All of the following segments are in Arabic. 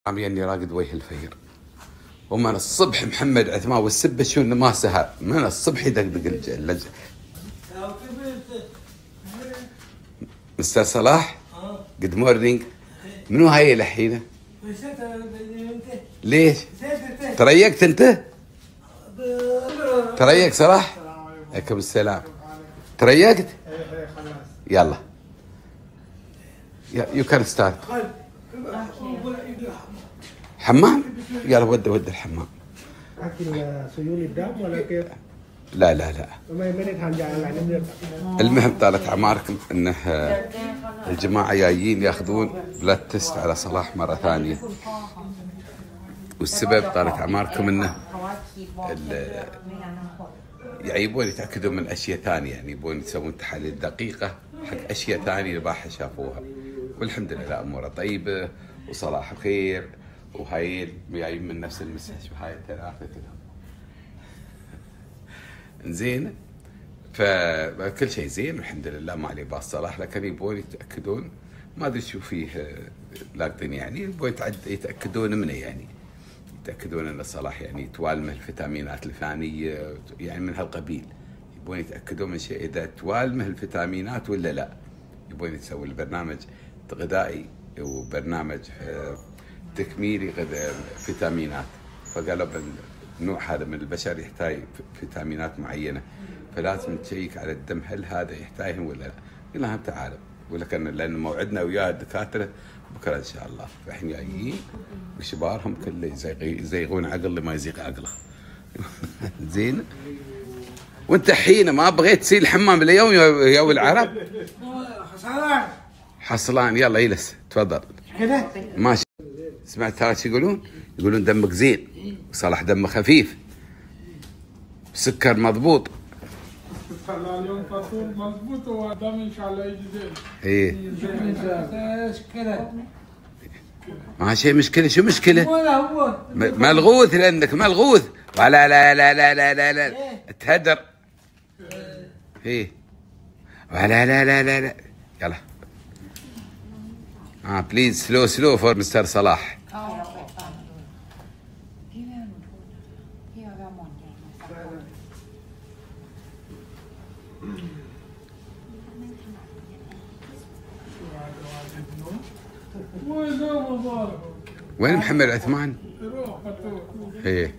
عم يني راقد وجه الفير. ومن الصبح محمد عثمان والسبه شو ما سهر من الصبح يدقدق اللج. مستر صلاح جود مورنينج. منو هاي الحين؟ ليش؟ تريقت انت؟ تريق صلاح؟ عليكم السلام. تريقت؟ يلا يو كان ستارت. حمام؟ يلا ود الحمام. اكل سيول الدم ولا كيف؟ لا لا لا. المهم طالت اعماركم انه الجماعه جايين ياخذون بلاد تيست على صلاح مره ثانيه. والسبب طالت اعماركم انه يعني يبون يتاكدون من اشياء ثانيه، يعني يبون يسوون تحاليل دقيقه حق اشياء ثانيه البارحه شافوها. والحمد لله اموره طيبه وصلاح بخير وهايل جايين من نفس المستشفى هاي الثلاثه كلهم. زين فكل شيء زين والحمد لله ما عليه باس صلاح، لكن يبون يتاكدون ما ادري شو فيه لاقطين، يعني يبون يتاكدون منه، يعني يتاكدون ان صلاح يعني توالمه الفيتامينات الفلانيه، يعني من هالقبيل. يبون يتاكدون من شيء اذا توالمه الفيتامينات ولا لا. يبون يسوي البرنامج غذائي وبرنامج تكميلي فيتامينات. فقالوا النوع هذا من البشر يحتاج فيتامينات معينه، فلازم تشيك على الدم هل هذا يحتاجهم ولا لا. قلنا لهم تعالوا، ولكن لان موعدنا ويا الدكاتره بكره ان شاء الله، فاحنا جايين بشبارهم كله يزيغون عقل اللي ما يزيغ عقله. زين. وانت حين ما بغيت تسيل الحمام اليوم يا العرب؟ حصلان. يلا يلس تفضل. كده ماشي. سمعت ترى شو يقولون؟ يقولون دمك زين وصلاح دمه خفيف، سكر مضبوط. اليوم فطور مضبوط ودم ان شاء الله يجي زين. ايه مشكلة ما شيء مشكله. شو مشكله؟ ولا هو ملغوث لانك ملغوث. ولا لا لا لا لا لا لا تهدر. ايه ولا لا لا لا لا. يلا بليز سلو فور مستر صلاح. وين محمد عثمان؟ ايه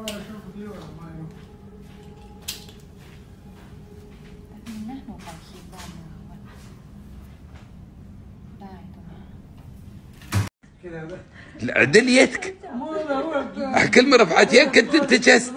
عدل يدك. كل ما رفعت يدك كنت انتجست.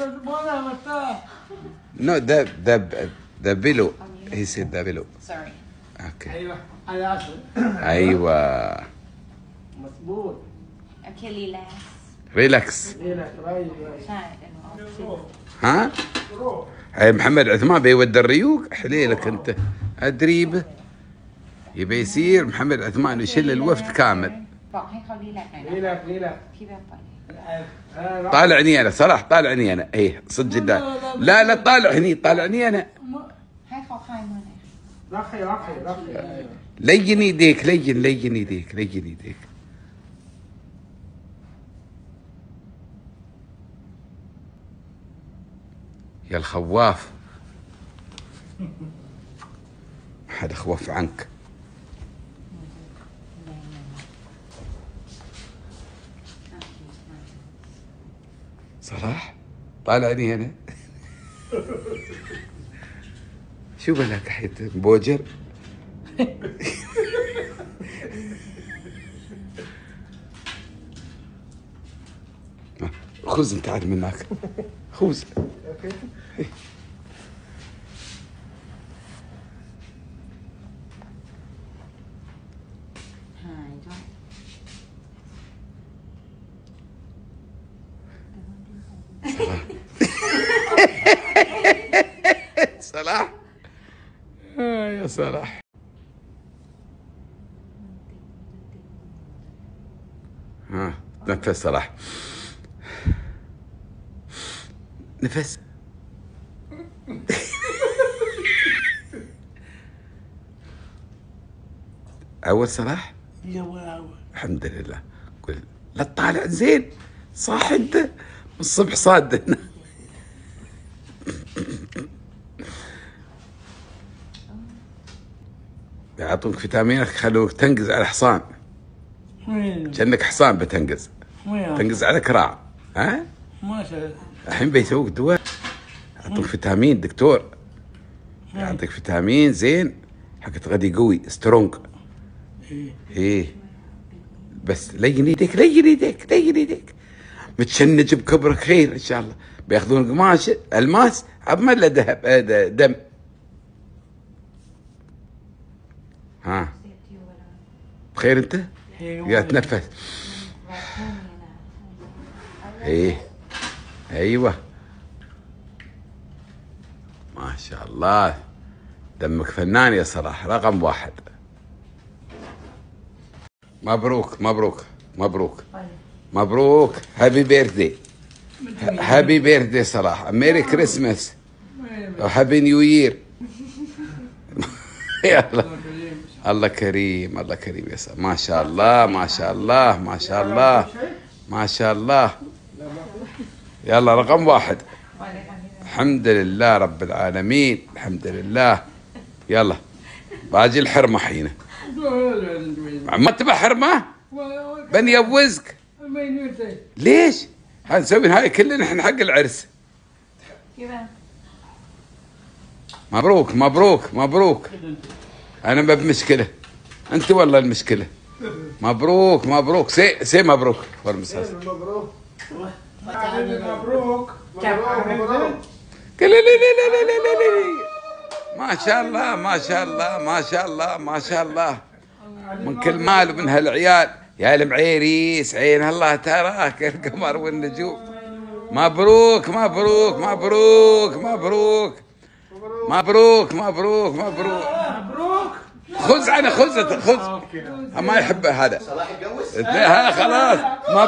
No, the below. He said the below. Sorry. Okay. ايوه على 10 ايوه. مظبوط. Okay, relax. ريلاكس. رايق ใช่เดี๋ยวหนูเอา ها؟ هاي محمد عثمان بيود الريوق حليلك انت. ادريبه يبي يصير محمد عثمان يشيل الوفد كامل. บอกให้เขารีแลกซ์หน่อย ليلى นะ ليلى พี่แบบปล่อยเลย طالعني انا صلاح، طالعني انا. ايه صدق لا لا طالع هني، طالعني انا. ให้เขาคลายมือหน่อย رخي رخي رخي لين يديك، لين يديك، لين يديك. يا الخواف. ما حد خوف عنك. صلاح طالعني هنا. شو بلاك حيت بوجر. خذ انت عاد من هناك، خذ. หายด้วย صلاح يا صلاح. نفس صلاح، نفس. أول صلاح؟ يا واو الحمد لله. قل لا تطالع زين، صح انت من الصبح صاد هنا. يعطوك فيتامينك يخلوك تنقز على حصان، كأنك حصان بتنقز، تنقز على كراع. ها؟ ما شاء الله. الحين بيسووك دواء، يعطوك فيتامين دكتور، يعطيك فيتامين زين حق تغذي قوي سترونج. ايه بس لين يديك لين يديك لين يديك، متشنج بكبرك خير ان شاء الله. بياخذون قماش الماس عبما له ذهب دم. ها بخير انت؟ يا تنفس. ايه ايوه ما شاء الله، دمك فنان يا صلاح، رقم 1. مبروك مبروك مبروك مبروك، هابي بيرثدي، هابي بيرثدي صلاح، ميري كريسماس، هابي نيو يير. يلا الله كريم الله كريم يا صلاح، ما شاء الله ما شاء الله ما شاء الله ما شاء الله. يلا رقم 1. الحمد لله رب العالمين، الحمد لله. يلا باجي الحرمة حينه، ما تبى حرمة بني ابوزك. ليش؟ هنسوي هاي كلنا احنا حق العرس. مبروك مبروك مبروك، انا ما بمشكلة، انت والله المشكلة. مبروك مبروك، سي مبروك ورمساس. مبروك مبروك. لا لا لا لا لا لا لا، ما شاء الله ما شاء الله ما شاء الله ما شاء الله، من كل مال ومن هالعيال يا المعيريس، عين الله تراك القمر والنجوم. مبروك مبروك مبروك مبروك مبروك مبروك مبروك. خذ عنه خذ ما يحبه هذا. صلاح يتجوز؟ ها خلاص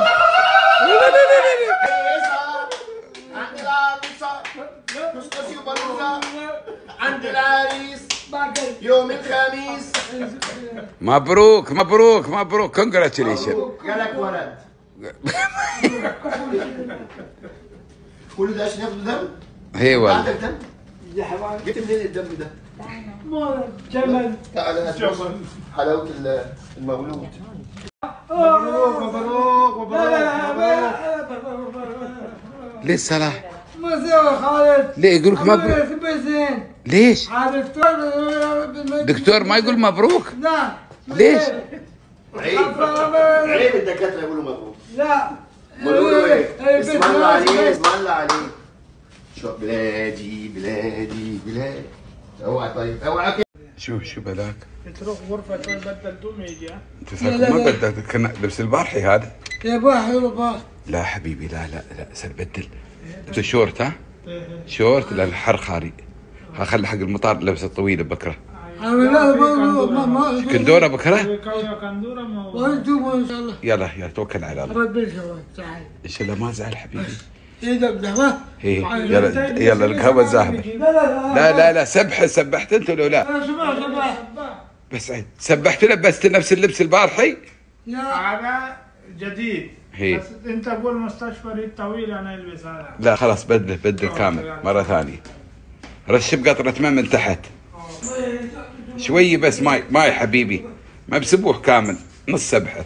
عند العروسة كسكسي وبلوزة، عند العريس يوم الخميس. مبروك مبروك مبروك، كونجراتيليشن. جالك ولد. كل ده عشان ياخدوا دم؟ هي والله. عندك دم؟ جبت منين الدم ده؟ جمل. تعال هات حلاوة المولود. مبروك مبروك مبروك. ليه صلاح؟ ما سوى خالد. ليه يقول لك مبروك؟ زين. ليش؟ هذا دكتور ما يقول مبروك؟ لا. ليش؟ عيب الدكاترة يقولوا مبروك. لا. يقولوا ايه؟ اسم الله عليه اسم الله عليه. شو بلادي بلادي بلادي. اوعى طيب اوعى. شو بلاك؟ تروح غرفة تبدل دوم يجي. انت ما بدك كنا لبس البارحي هذا؟ يا باحي لا حبيبي لا لا لا سنبدل. انت شورت ها؟ شورت للحر خاري. خلي حق المطار لبسه طويله بكره. كندوره بكره؟ كندوره وانتم ان شاء الله. يلا توكل على الله. رب ان شاء الله تعال. ان شاء الله ما زعل حبيبي. ايه يلا القهوه ذاهبه. لا سبحت انت ولا لا؟ بس عيد سبحت لبست نفس اللبس البارحي؟ هذا جديد. هي. بس انت ابو المستشفى ريد طويل انا البس هذا. لا خلاص بدل كامل مره ثانيه. رشب قطره ماء من تحت شوي بس ماي حبيبي، ما بسبوح كامل، نص سبحه.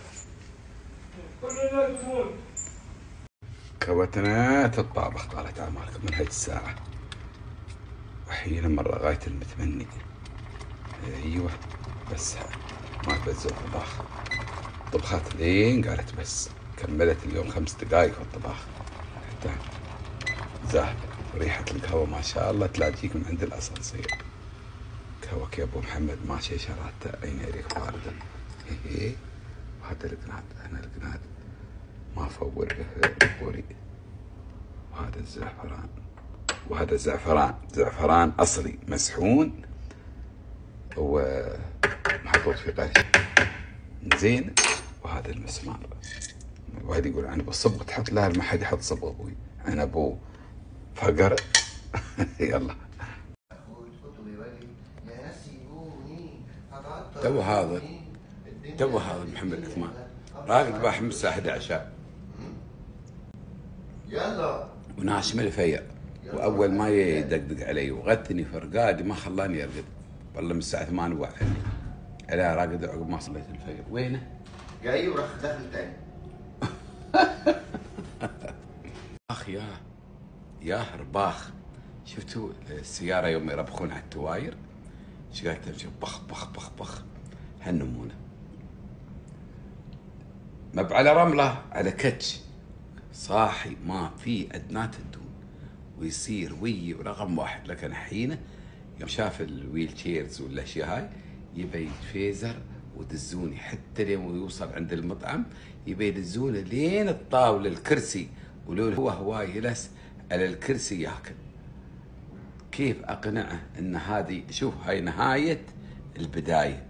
كوتنات الطابخ طالت اعمالكم من هاي الساعه، وحين مره غايه المتمني. ايوه بس ما تبزر الطباخ، طبخات لين قالت بس كملت اليوم 5 دقائق في الطباخ. حتى زاهد ريحة القهوة ما شاء الله تلاقيك من عند الأسانسير. قهوة يا أبو محمد ماشي شراته عين ريق باردة. هي وهذا القناد هنا القناد ما فور بوري. وهذا الزعفران، وهذا زعفران أصلي مسحون ومحطوط في قرش زين. وهذا المسمار، واحد يقول عنب الصبغ تحط لها، ما حد يحط صبغ ابوي، انا ابو فقر. يلا تو هذا محمد عثمان راقد ذبح من الساعة 11 يلا وناشم الفيا، واول ما يدقدق علي وغثني فرقادي ما خلاني ارقد، والله من الساعة 8 وعدني. انا راقد عقب ما صليت الفجر. وينه؟ جاي وراح داخل تاني. اخ يا هرباخ، شفتوا السيارة يوم يربخون على التواير؟ ايش قاعد تمشي بخ بخ بخ بخ، هالنمونة. ما على رملة، على كتش صاحي ما في ادنات الدون، ويصير وي رقم واحد. لكن الحين يوم شاف الويل تشيرز والاشياء هاي يبي يتفيزر ودزوني حتى لين يوصل عند المطعم، يبي يدزونه لين الطاوله الكرسي، ولو هو هواي يلس على الكرسي ياكل. كيف اقنعه ان هذه، شوف هاي نهايه البدايه.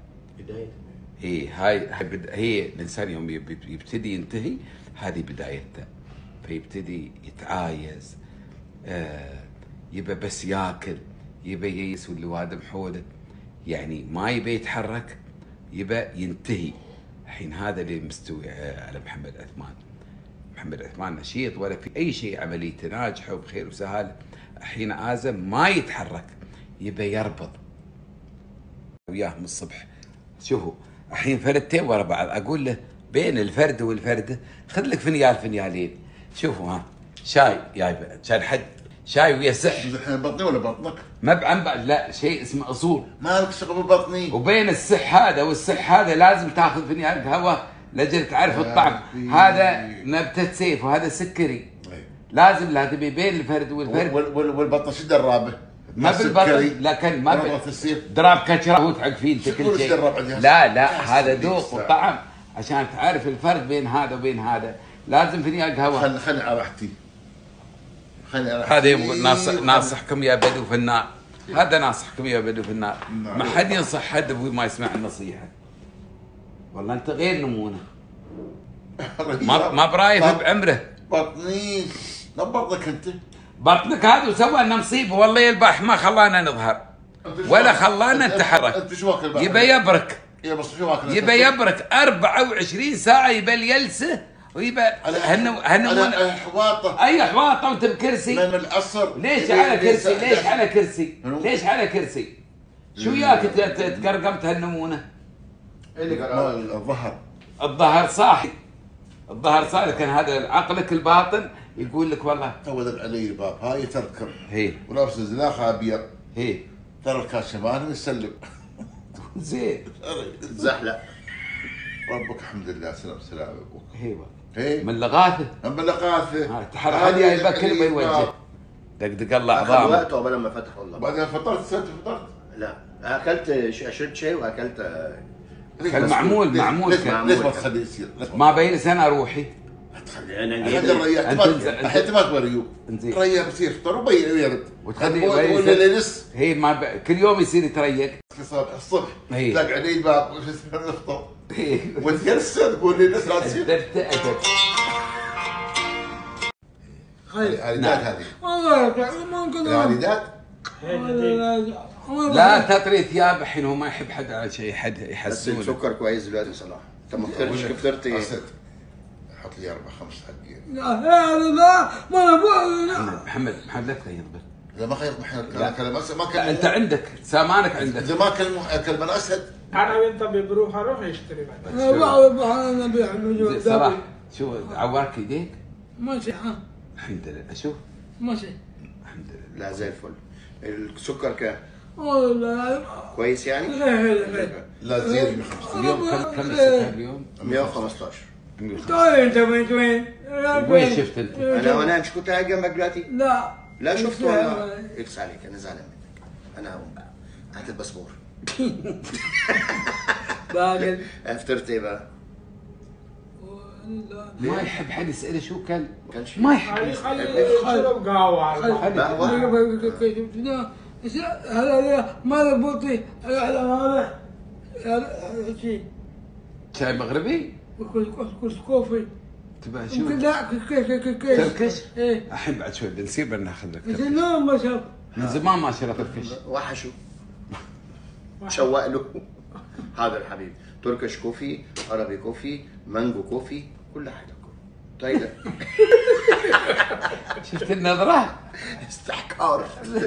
هي الانسان يوم يبتدي ينتهي هذه بدايته، فيبتدي يتعايز، يبى بس ياكل، يبى يسوي اللوادم حوله، يعني ما يبي يتحرك، يبى ينتهي. الحين هذا اللي مستوي على محمد عثمان. محمد عثمان نشيط ولا في اي شيء، عمليته ناجحه وبخير وسهاله. الحين آزم ما يتحرك، يبى يربض وياه من الصبح. شوفوا الحين فردتين ورا بعض، اقول له بين الفرد والفرده خذ لك فنيال فنيالين. شوفوا ها، شاي جايبه عشان حد، شاي ويا سح. الحين بطني ولا بطنك؟ ما بعن لا شيء اسمه اصول. مالك شغل ببطني. وبين السح هذا والسح هذا لازم تاخذ فنيال قهوه لاجل تعرف الطعم. هذا نبته سيف وهذا سكري. لازم لا تبي بين الفرد والفرد. والبطه شو درابه؟ ما بالبطن، لكن ما دراب كشره وتعق فيه انت كل شيء. لا هذا ذوق وطعم، عشان تعرف الفرق بين هذا وبين هذا لازم فنيال قهوه. خلني على راحتي. هذا ناصحكم يا بدو في النار. هذا ناصحكم يا بدو في النار. ما حد ينصح حد ابوي ما يسمع النصيحه. والله انت غير نمونه. ما برايف بعمره. بطني نبضك انت. بطنك هذا وسوى لنا مصيبه، والله البارح ما خلانا نظهر ولا خلانا نتحرك. انت شو واكل البارح؟ يبى يبرك. يا بس شو واكل؟ يبى يبرك 24 ساعه، يبى يلسه ويبى على حواطه. اي حواطه وانت بكرسي. من العصر. ليش على كرسي؟ ليش على كرسي؟ ليش على كرسي؟ شو ياك تقرقمت هالنمونه؟ الظهر صاحي. الظهر صار، لكن هذا عقلك الباطن يقول لك والله تو ذب علي الباب هاي تذكر. هي ولابس زلاخه ابيض. هي ترى الكاشمان يسلم. زين زحلق. ربك الحمد لله سلام ابوك. هي من لغاثه. من لغاثه. هذه يبقى كلمه يوجه. دقدق الله عظام. وقت قبل ما فتح والله. بعدين فطرت. لا اكلت شربت شاي واكلت. معمول ليش ما تخليه يصير؟ ما بين سنه روحي. تخلي انا هذا الرياح الحين ما توريه. الرياح بيصير يفطر ويرد. وتخليه ليلس. هي كل يوم يصير يتريق. الصبح تلاقي عليه الباب نفطر. وتجلس تقول لي ليش لا تصير؟ عريدات هذه. والله ما نقدر. عريدات؟ لا تطري ثياب. الحين هو ما يحب حد على شيء، حد يحسونه. بس السكر كويس دلوقتي صراحه. انت ما فطرتش فطرت ايه؟ حط لي 4-5 حقين. لا ما محمد لا تخيط بس. لا ما خيط محمد. ما كان انت عندك سامانك عندك. اذا ما كان من اسد. انا وانت بروح اروح يشتري بعد. انا بيع صراحه. شو عواك يديك؟ ماشي. الحمد لله. شوف ماشي الحمد لله. لا زي الفل. السكر كام؟ والله كويس يعني؟ لا زيد ب 5 اليوم كم السكر اليوم؟ 115. طيب انت وين شفت انت؟ انا مش كنت قاعد جنبك دلوقتي؟ لا شفت والله. اكس عليك، انا زعلان منك. انا هقوم بقى. هات الباسبور. باقي فطرت ايه بقى؟ ما يحب حد يسأله شو كان. كانش ما يحب. خلي يشرب قهوه. هذا ما ربطي هذا شيء شاي مغربي؟ كوفي. تبع شو؟ لا تركش؟ ايه. الحين بعد شوي بنصير بناخذ لك تركش. اليوم ما شاف. من زمان ما شرى تركش. وحشوا. شوق له. هذا الحبيب تركش كوفي، عربي كوفي، مانجو كوفي، كل حاجه تايلر. شفت النظرة؟ استحقار.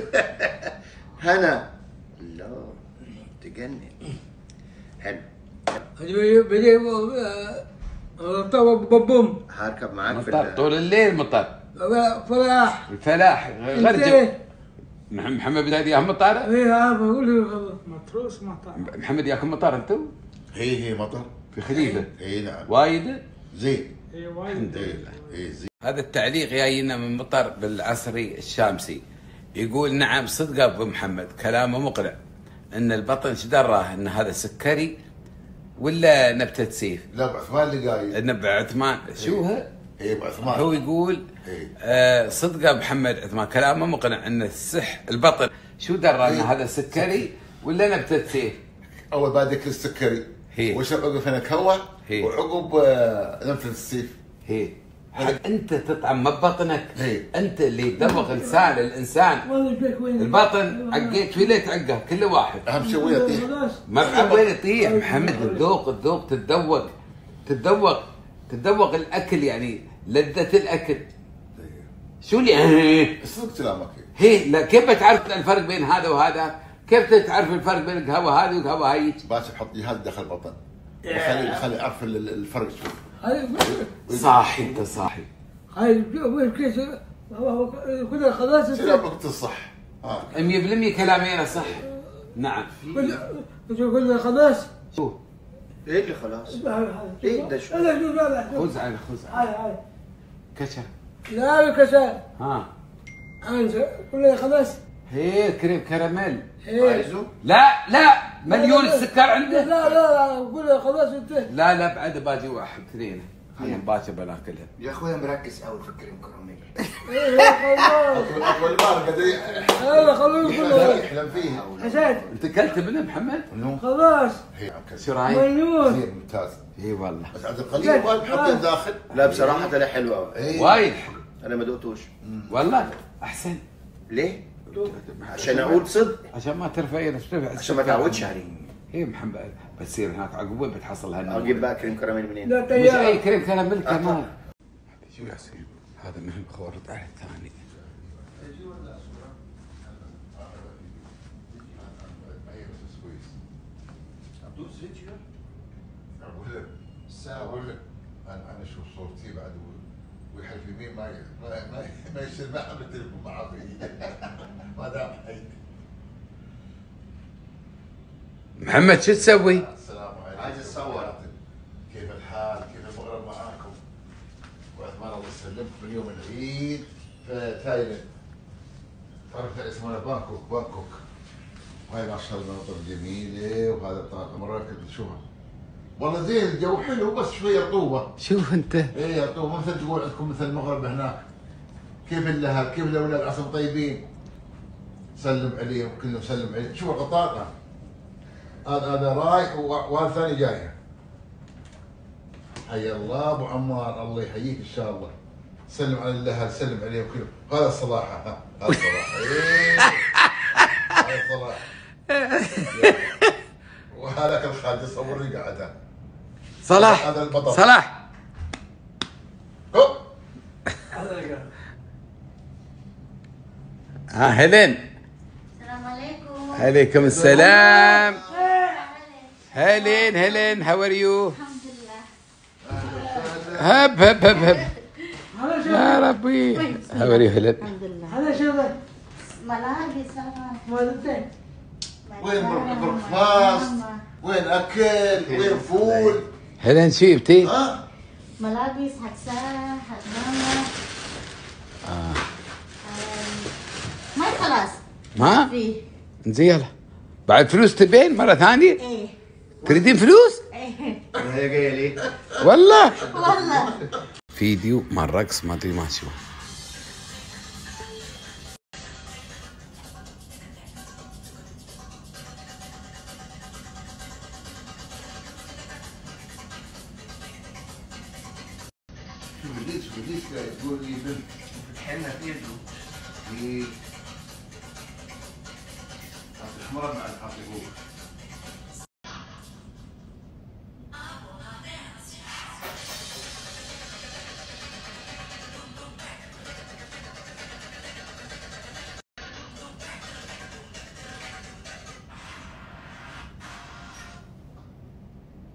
هنا لا تجنن. حلو. بدي طبعا ببوم هركب معاك في مطر طول الليل مطر. فلاح الفلاح غرجب. محمد بدأ ياكل مطار؟ ايه عارف اقول له متروس مطار. محمد ياكل مطار انتم؟ هي مطر. في خليفة؟ اي نعم. وايد؟ زين. اي وايد. الحمد لله. اي زين. هذا التعليق جاينا من مطر بالعصري الشامسي، يقول نعم صدق ابو محمد كلامه مقنع ان البطن ايش دراه ان هذا سكري ولا نبتة سيف؟ لا ابو عثمان اللي قايل. النبع عثمان شو هو؟ اي ابو عثمان. هو يقول صدق ابو محمد عثمان كلامه مقنع ان البطن شو دراه ان هذا سكري ولا نبتة سيف؟ اول بعد ياكل السكري ويشرب عقب فنكهوه وعقب نبتة السيف. هي انت تطعم ما ببطنك. هي. انت اللي يدوق الانسان البطن عقيت فيه ليه تعقه كل واحد. اهم شيء وين يطيح. ما بعرف وين يطيح. محمد الذوق تتذوق الاكل يعني لذة الاكل. شو اللي صدق كلامك. هي لا كيف بتعرف الفرق بين هذا وهذا؟ كيف تعرف الفرق بين القهوه هذه والقهوه هاي؟ باشا حط جهاز داخل البطن وخلي يعرف الفرق شو. صاحي انت صاحي. هاي كيس كلها خلاص كلامك صح. 100% كلامي انا صح. نعم. كلها خلاص. شو؟ ايه اللي خلاص؟ ايه ده شو؟ خذ على هاي كشر. لا الكسر. ها كلها خلاص. هي كريم كراميل. عايزه؟ لا مليون السكر عنده. لا كلها خلاص انتهى. لا بعد باجي واحد اثنين خلينا باكر بناكلها. يا اخويا مركز قوي في الكريم كراميل. اول مره قد يلا خلوه كله يحلم فيها. حسين انت كلت منه محمد؟ خلاص شو رايك؟ مليون ممتاز. اي والله بس عاد القليل وايد حاطين داخل. لا بصراحه طلع حلو قوي. وايد حلو انا ما دقتوش. والله احسن. ليه؟ عشان اقول صدق. عشان ما ترفع نفسك عشان ما تعودش عليه. اي محمد بتصير هناك عقب وين بتحصل هالنوع؟ اجيب بقى كريم كراميل منين؟ لا مش تيار اي كريم كراميل كمان. شو ياسين؟ هذا مهم خورد على الثاني. اقول لك انا اشوف صورتي بعد ويحلف يمين ما يصير ما عم التليفون معاه ما دام حي. محمد شو تسوي؟ السلام عليكم. عايز اتصور. كيف الحال؟ كيف المغرب معاكم؟ وعثمان الله يسلمكم من يوم العيد في تايلاند. تعرف اسمها بانكوك. هاي ما شاء الله المناطق جميله وهذا بتاع مراكب تشوفها. والله زين الجو حلو بس شويه رطوبه. شوف انت. ايه رطوبه مثل تقول عندكم مثل المغرب هناك. كيف اللهب؟ كيف الاولاد عسهم طيبين؟ سلم عليهم كلهم سلم عليهم. شوف القطاطه. هذا رايح وهذا ثاني جاي. حيا الله ابو عمار الله يحييك ان شاء الله. سلم على اللهب سلم عليهم كلهم. هذا الصلاحه هذا الصلاحه. ايه هذا الصلاحه. وهذاك الخالد صورني قاعد. صلاح هذا البطل. صلاح هوب. هيلين. السلام عليكم. عليكم السلام. هيلين هاو ار يو؟ الحمد لله. هب يا ربي. هاو ار يو هيلين؟ الحمد لله. هذا شغل ملابس مالتين وين برفاص؟ وين اكل؟ وين فول؟ هيلين شو جبتي؟ ملابس حق سارة حق ماما. ما خلاص. ما؟ فيه. زين يلا. بعد فلوس تبين مرة ثانية؟ ايه. تريدين فلوس؟ ايه. هي جايه ليه؟ والله والله. فيديو مال رقص ما ادري ما شو. وليش تقول لي بنت حنا في يده. في حمراء مع الحقيقة.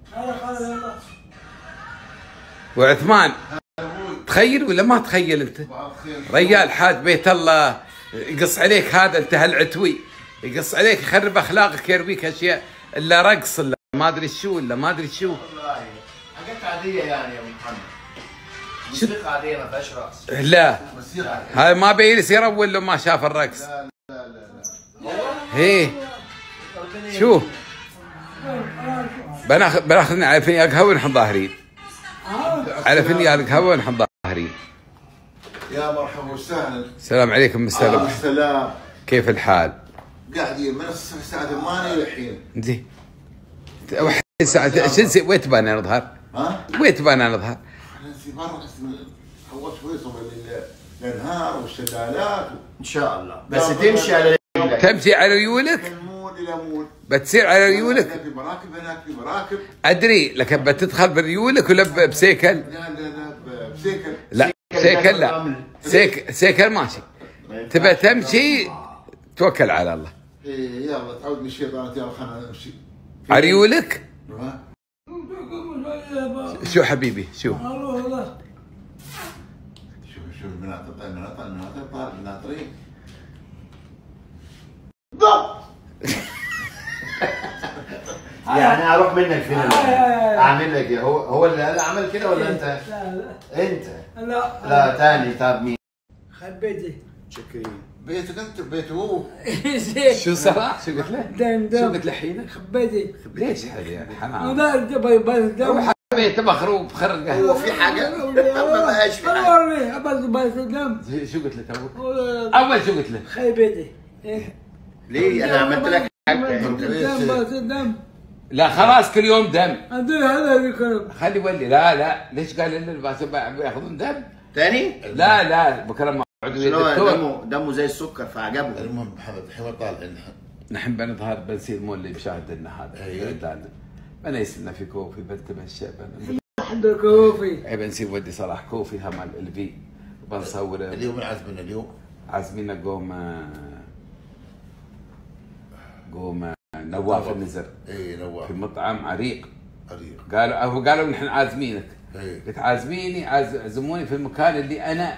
وعثمان تخيل ولا ما تخيل انت؟ ريال حاد بيت الله يقص عليك هذا انت هالعتوي، يقص عليك يخرب اخلاقك يرويك اشياء الا رقص الا ما ادري شو الا ما ادري شو. والله حاجات عاديه يعني يا ابو محمد، موسيقى عاديه ما فيهاش رقص. لا هاي ما بيجلس يرول لو ما شاف الرقص. لا لا لا لا هي شو بناخذنا على فنيان قهوه ونحن ظاهرين، على فنيان قهوه ونحن ظاهرين. يا مرحبا وسهلا. السلام عليكم مستر. السلام. كيف الحال؟ قاعدين من الساعة 8 للحين. زين. الساعة شو نسوي؟ وين تبانا نظهر؟ ها؟ وين تبانا نظهر؟ احنا نسي برا اول شوي صوب الانهار والشلالات. ان شاء الله، بس تمشي على رجلك. تمشي على ريولك؟ من مول الى مول. بتصير على ريولك؟ في مراكب هناك في مراكب. ادري لكن بتدخل بريولك ولا بسيكل؟ لا لا لا بسيكل. لا سيكل لا سيكل ماشي. تبى تمشي توكل على الله. ايه يلا تعودني الشيطان يلا خلينا نمشي. عريولك؟ ها؟ شو حبيبي شو؟ شوف المناطق الناطرين. يعني اروح منك فين؟ اعمل لك ايه؟ هو اللي عمل كده ولا انت؟ انت لا تاني. طب مين؟ خبيتي شكرين. بيتك انت بيته هو. شو صراحة؟ شو قلت له؟ دم شو قلت له حين؟ خبيتي ليش هذا يعني حرام؟ دم حبيت مخروب خرقه. هو في حاجه؟ ما بقاش في حاجه. ورني بس دم شو قلت له تو؟ اول شو قلت له؟ خيبتي ليه؟ انا عملت لك حاجه. دم بس دم. لا خلاص كل يوم دم. عندي هذا الكلام. خلي ولي. لا ليش قال لنا الباس بياخذون دم؟ تاني؟ لا بكره ما شنو دمه زي السكر فعجبه. المهم محمد الحين طالعين نحن بنظهر بنصير مو اللي بشاهد لنا هذا. أيوة. بنيسلنا في كوفي بنتمشى حد الكوفي. اي بنسيب ودي صلاح كوفي هم الفي وبنصور. اليوم عازمنا اليوم. عازمينا قوم نواف النزر. اي نواف. في مطعم عريق. قالوا نحن عازمينك. قلت عازميني عزموني في المكان اللي انا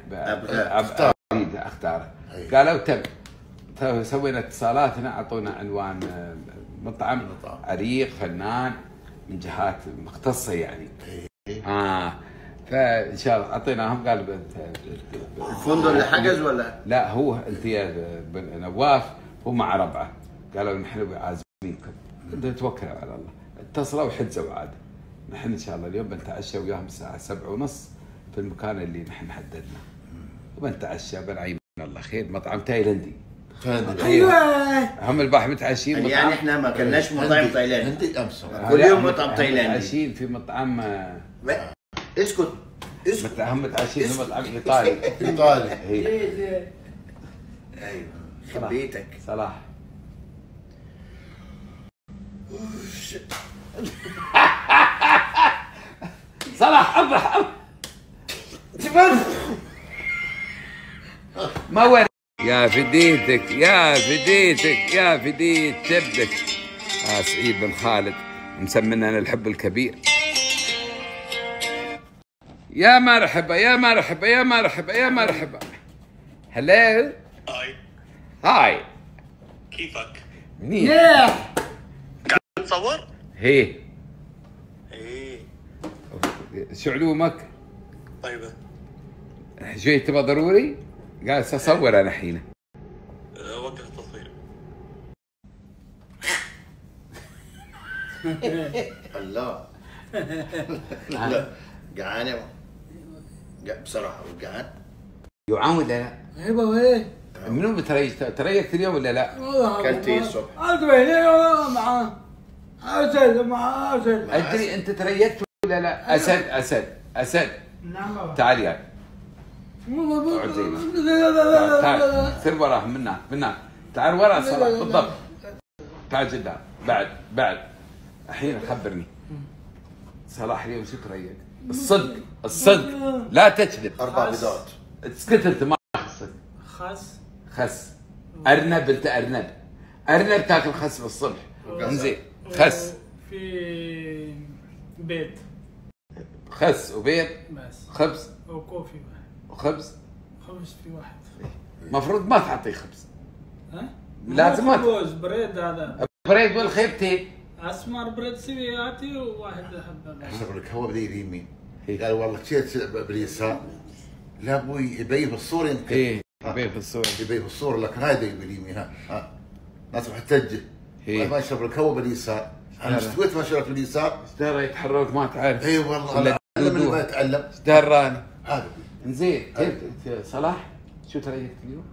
اختاره. قالوا تم. سوينا اتصالاتنا اعطونا عنوان مطعم عريق فنان من جهات مختصه يعني. فان شاء الله اعطيناهم. قالوا الفندق اللي حجز ولا؟ لا هو انت يا نواف هو مع ربعه. قالوا نحن عازمينكم. توكلوا على الله. اتصلوا وحجزوا عاد. نحن ان شاء الله اليوم بنتعشى وياهم الساعه 7:30 في المكان اللي نحن حددنا. وبنتعشى بنعيم الله خير. مطعم تايلندي. ايوه هم البارح متعشين يعني احنا ما كناش مطعم تايلاندي. هندي امس. كل يوم مطعم تايلاندي. متعشين في مطعم. اسكت. هم متعشين في مطعم ايطالي. ايطالي. ايوه خبيتك صلاح. صلاح اضح ما ورد. يا فديتك يا فديتك يا فديت تبك. سعيد بن خالد مسمينا الحب الكبير. يا مرحبا يا مرحبا يا مرحبا يا مرحبا. هلو. هاي. كيفك؟ منيح. قاعد تصور؟ هي. ايه. شو علومك؟ طيبة. شوي تبغى ضروري؟ قاعد اصور انا الحين. وقف التصوير. الله. لا جعان يا بصراحة جعان. جوعان ولا لا؟ ايوه وين؟ منو تريقت اليوم ولا لا؟ اكلت ايه الصبح؟ مع اسد مع اسد. ادري انت تريقت ولا لا؟ اسد. نعم. تعال يا تعال سير وراه من هناك تعال ورا صلاح بالضبط. تعال قدام بعد الحين خبرني صلاح اليوم شو تريق؟ الصدق لا تكذب. 4 بيضات. اسكت انت ما خصك. خس ارنب. انت ارنب تاكل خس بالصبح. انزين خس في بيض خس وبيض بس خبز وكوفي واحد وخبز. خبز في واحد. مفروض ما تعطيه خبز. ها؟ لازم ما خبز بريد هذا بريد والخيبتين. اسمر بريد سوياتي وواحد حبه. اشرب لك هو بدي اليمين قال والله كيف باليسار. لا ابوي يبين في الصورة يمكن. ايه يبين في الصورة. يبين في الصورة لكن هذا يبين باليمين. ها الناس راح تتجه. ما يشرب لك هو باليسار. انا استويت ما شربت باليسار. اشترى يتحرك ما تعرف. اي والله علم اللي ما يتعلم. اشتراني. هذا زين صلاح شو تريحت اليوم؟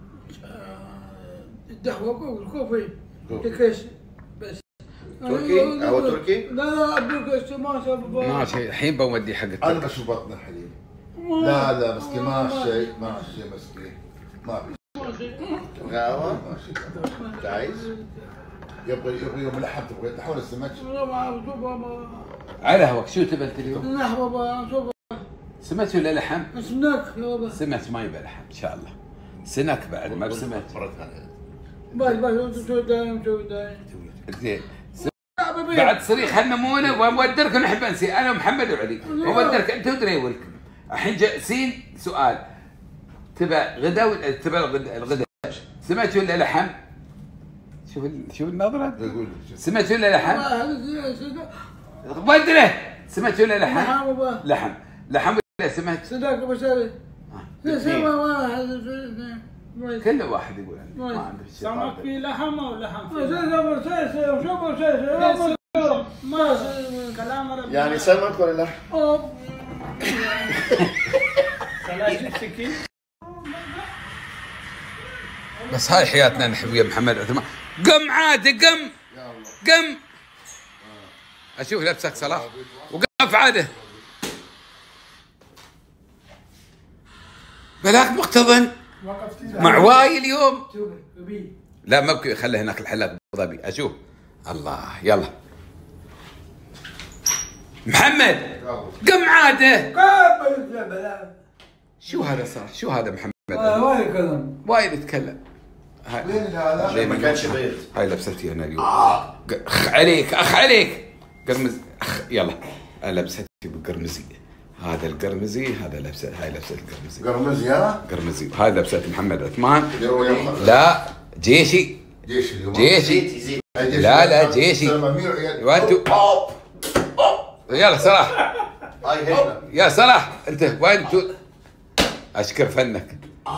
الدحوة والكوفي تكش بس. تركي؟ هو تركي؟ لا ابوك ما شاء الله. ماشي الحين بودي حق انا بشرب بطن الحليب. لا مسكين ما شيء مسكين ما في قهوة؟ ما شيء. انت عايز؟ يبغى يوم لحم تبغى تحول السمك. على هواك شو تبنت اليوم؟ لحمة سمك ولا لحم؟ سمك يا بابا. سمك ما يبقى لحم ان شاء الله. سنك بعد ما بسمك. بس شو دايم زين بعد صريخ هالنمونه ومودرك نحب انسي انا ومحمد وعلي ومودرك انت ودريولك. الحين جالسين سؤال تبى غدا ولا تبى الغدا سمك ولا لحم؟ شوف النظره سمك ولا لحم؟ ودره سمك ولا لحم؟ لحم ولا سمك؟ صدق بشري كل واحد يقول ما عنده شيء. سمك في لحم او لحم في كلام يعني سمك ولا لحم؟ بس هاي حياتنا نحن ويا محمد عثمان. قم عاد قم اشوف لبسك صلاح وقف عاده بلاك مقتضن مع واي اليوم. لا ما بكي خليه هناك الحلاق ابو ظبي اشوف. الله يلا محمد قم عاده. شو هذا صار؟ شو هذا محمد؟ وايد يتكلم. هاي ما كانش بيض. هاي لبستي انا اليوم. اخ عليك قرمز. يلا لبستي بالقرمزي. هذا القرمزي هذا لبسه. هاي لبسه القرمزي. قرمزي ها؟ قرمزي. وهاي لبسه محمد عثمان. لا جيشي اليوم. جيشي. لا جيشي. وانتو يلا صلاح. هاي هنا. يا صلاح انت وانتو اشكر فنك.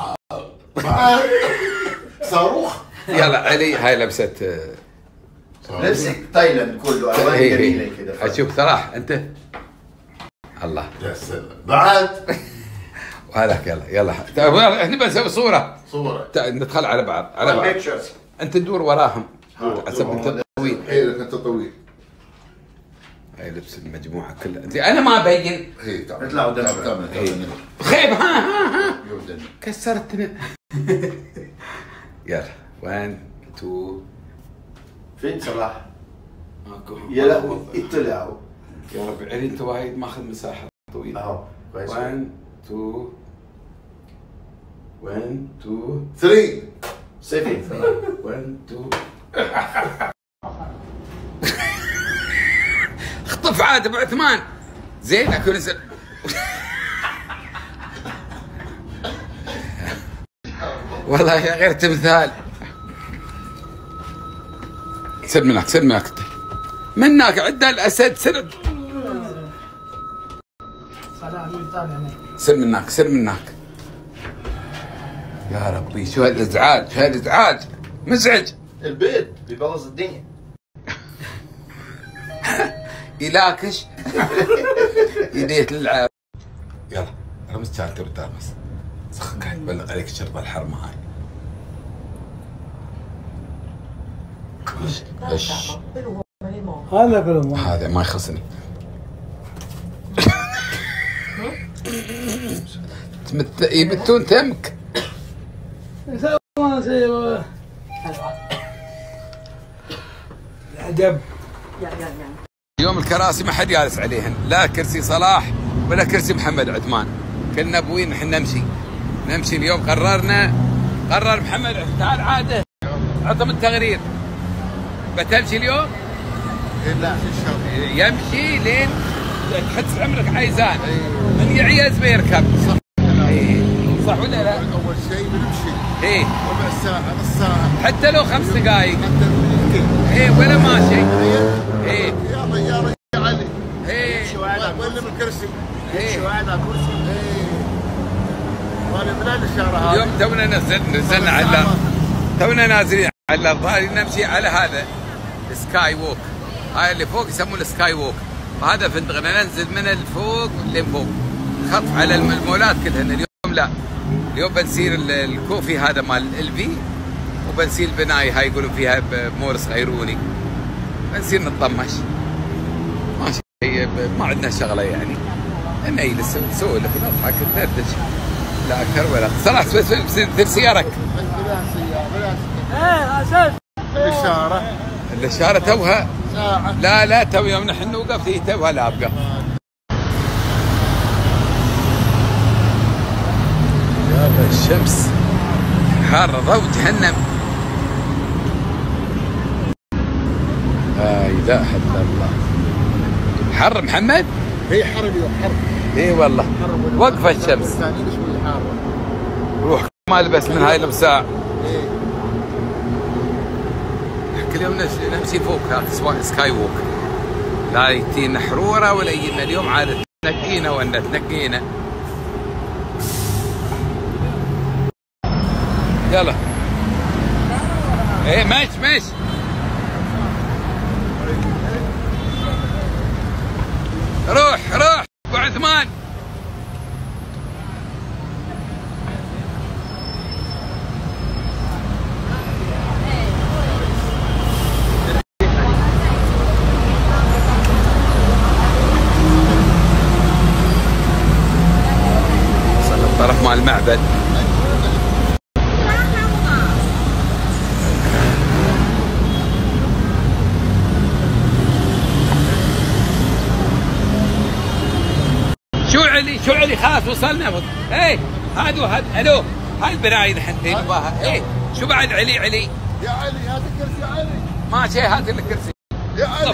صاروخ. يلا علي هاي لبسه لبسك تايلاند كله الوان جميله كده. اشوف صلاح انت. الله يا سلام بعد. وهذاك يلا احنا بنسوي صوره ندخل على بعض انت تدور وراهم حسب انت طويل. حيلك انت طويل. هاي لبس المجموعه كلها. انا ما ابين. اطلع قدام. خيب ها كسرتنا. يلا 1 2. فين صلاح؟ ماكو. يا لهوي اطلعوا يا رب علي انت وايد ماخذ مساحه طويله. اهو كويس. 1 2 1 2 3. سيفي 1 2 اخطف عاد ابو عثمان. زين اكو نزل. والله يا غير تمثال. سد منك منك عدى الاسد سرد. سر منك يا ربي. شو هالازعاج مزعج. البيض بيبوظ الدنيا. يلاكش يديت للعب. يلا رمز شانتر وترمس سخك تبلغ عليك الشرطه الحرمه هاي. هذا كلام هذا ما يخصني. يبتون تمك. العجب. اليوم الكراسي ما حد جالس عليهن، لا كرسي صلاح ولا كرسي محمد عثمان. كنا بوين نحن نمشي اليوم. قرر محمد تعال عاده عطم التغرير. بتمشي اليوم؟ لا يمشي لين تحس عمرك عايزان من يعيز بيركب. صح ولا لا؟ اول شيء بنمشي ربع ساعه نص ساعه حتى لو 5 دقائق حتى ممكن ولا ماشي. يلا يا رجال علي وين الكرسي؟ واحد على كرسي. وانا من الاشاره هذه اليوم نزلنا على تونا نازلين على الظاهر نمشي على هذا السكاي ووك. هاي اللي فوق يسمونه السكاي ووك، وهذا فندقنا ننزل من الفوق لين فوق خط على المولات كلها. اليوم لا، اليوم بنسير الكوفي هذا مال الفي، وبنسير البنايه هاي يقولون فيها بمول صغيروني، بنسير نطمش ماشي. ما عندنا شغله يعني، نجلس نسولف ونضحك ندردش لا اكثر ولا صراحه. بس سيارك اساس الاشاره توها ساعه. لا تو يوم نحن نوقف هي توها لابقه. يابا الشمس حارة ضوء جهنم. لا اله الا الله. حر محمد؟ هي حر اليوم حر. اي والله وقفه الشمس. ثاني شوي حاره. روح ما البس من هاي البساع. كل يوم نمشي فوق هذا سكاي ووك، لا يتينا حروره ولا يجينا. اليوم عاد تنقينا ولا تنقينا. يلا ماشي روح ابو عثمان. وصلنا الطرف مال المعبد. شو علي خلاص وصلنا. هذا الو هاي البنايه الحين نباها. شو بعد علي يا علي هات الكرسي يا علي. ماشي هات الكرسي يا علي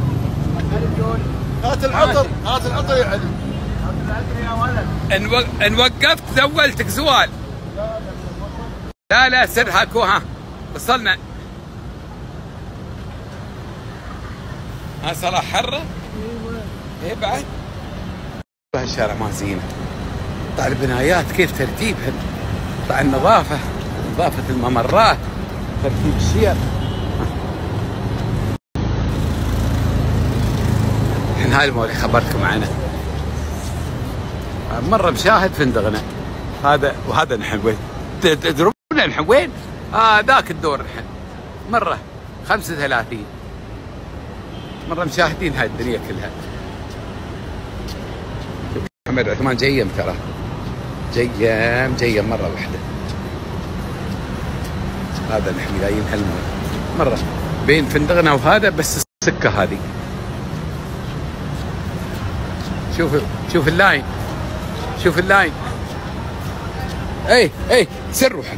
هات العطر يا علي. ان وقفت زولتك زوال. لا سر هاكو. وصلنا. صراحه حره. بعد هالشارع ما زينه. طلع البنايات كيف ترتيبها، طلع النظافه، نظافه الممرات، ترتيب الشير. الحين هاي المول خبرتكم عنه. مره مشاهد فندقنا هذا، وهذا نحن وين تدرون نحن وين؟ ذاك الدور الحين مره 35 مره مشاهدين هاي الدنيا كلها. محمد عثمان جيم ترى جيم مرة واحدة. هذا نحن جايين هالمول مرة بين فندقنا وهذا، بس السكة هذه. شوف اللاين. سر روحك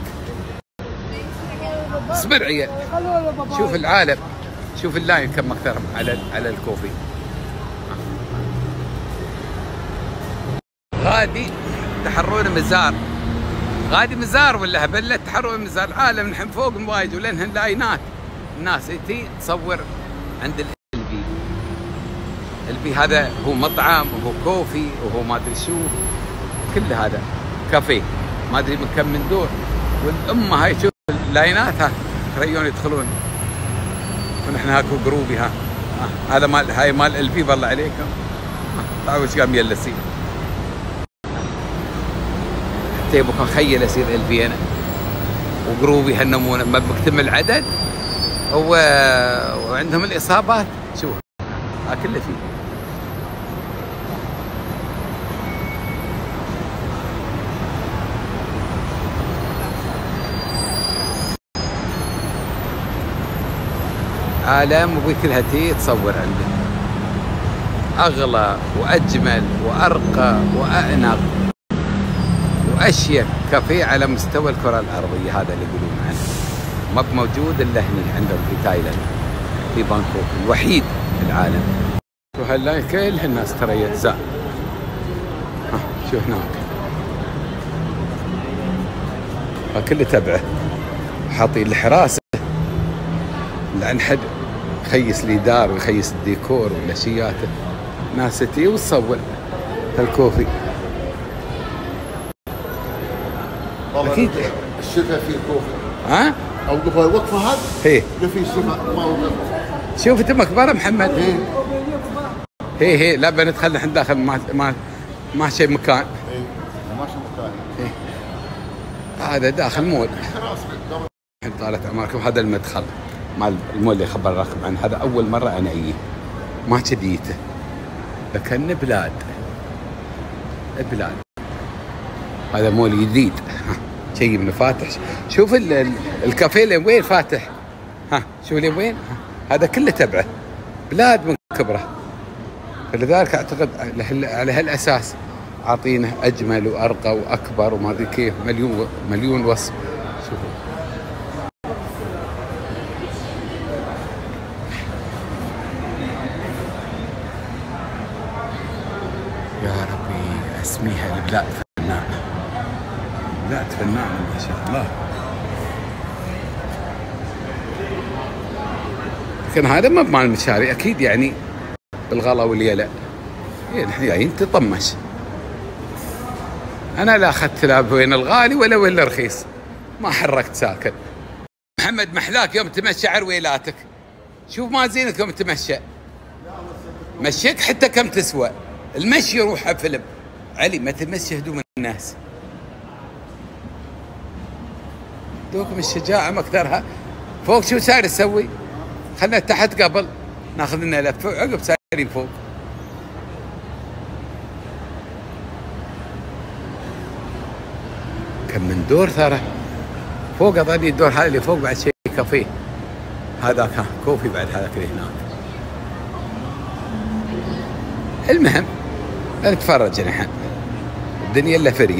اصبر عيال. شوف العالم، شوف اللاين كم اكثر على الكوفي. غادي تحرون مزار ولا هبلت تحرون مزار. العالم نحن فوق موايد ولانهن لاينات. الناس تي تصور عند البي هذا هو مطعم وهو كوفي وهو ما ادري شو، كل هذا كافيه ما ادري من كم من دور. والامه هاي شوف اللاينات يريون يدخلون، ونحن هاكو جروبي. هذا مال هاي مال البي. بالله عليكم تعالوا ايش قام يلسين. بكون خيل يصير الفي انا وجروبي هالنمونه ما بكتمل عدد وعندهم الاصابات. شوف كله فيه. عالم وكلها تي تصور عنده اغلى واجمل وارقى وانق واشيك كافيه على مستوى الكره الارضيه. هذا اللي يقولون عنه ما موجود الا هنا عندهم في تايلاند، في بانكوك، الوحيد في العالم. وهلا كل الناس ترى يجزاء. شو هناك كله تبعه، حاطين الحراسه لعن حد يخيس لي دار ويخيس الديكور ولا شياته، ناس تجي وتصور هالكوفي. اكيد الشفا في كوفي. ها؟ اوقف الوقفه هذه؟ ايه ما في شفا ما وقف. شوف انت مكبره محمد. هي لا بندخل نحن داخل ما شيء مكان. ايه ما شي مكان. هذا داخل مول. الحين طالت عماركم. هذا المدخل مال المول اللي خبر راكب عنه. هذا اول مره انا اجيه، ما شديته لكن بلاد. هذا مول جديد شيء من فاتح. شوف الكافيه اللي وين فاتح. شوف اللي وين. هذا كله تبعه، بلاد من كبره. فلذلك اعتقد على هالاساس عاطينه اجمل وارقى واكبر وما ادري كيف، مليون وصف. شوفوا يا ربي اسميها البلاد فنانه. بلاد فنانه ما شاء الله. لكن هذا ما بمال المشاري اكيد، يعني بالغلا واليلا. نحن جايين تطمش. انا لا اخذت لا وين الغالي ولا الرخيص، ما حركت ساكن. محمد محلاك يوم تمشى عرويلاتك. شوف ما زينك يوم تمشى. مشيك حتى كم تسوى المشي. روحها فيلم علي، ما تمشي هدوم الناس. دوكم الشجاعه مقدرها. فوق شو صار تسوي؟ خلنا تحت قبل ناخذ لنا لفه وعقب سايرين فوق. كم من دور ترى فوق. اظني الدور هذا اللي فوق بعد شيء كافيه. هذا كان كوفي بعد هذاك اللي هناك. المهم نتفرج نحن. الدنيا الا فريه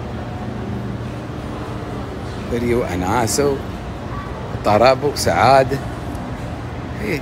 واناسه وطرب وسعاده. ايه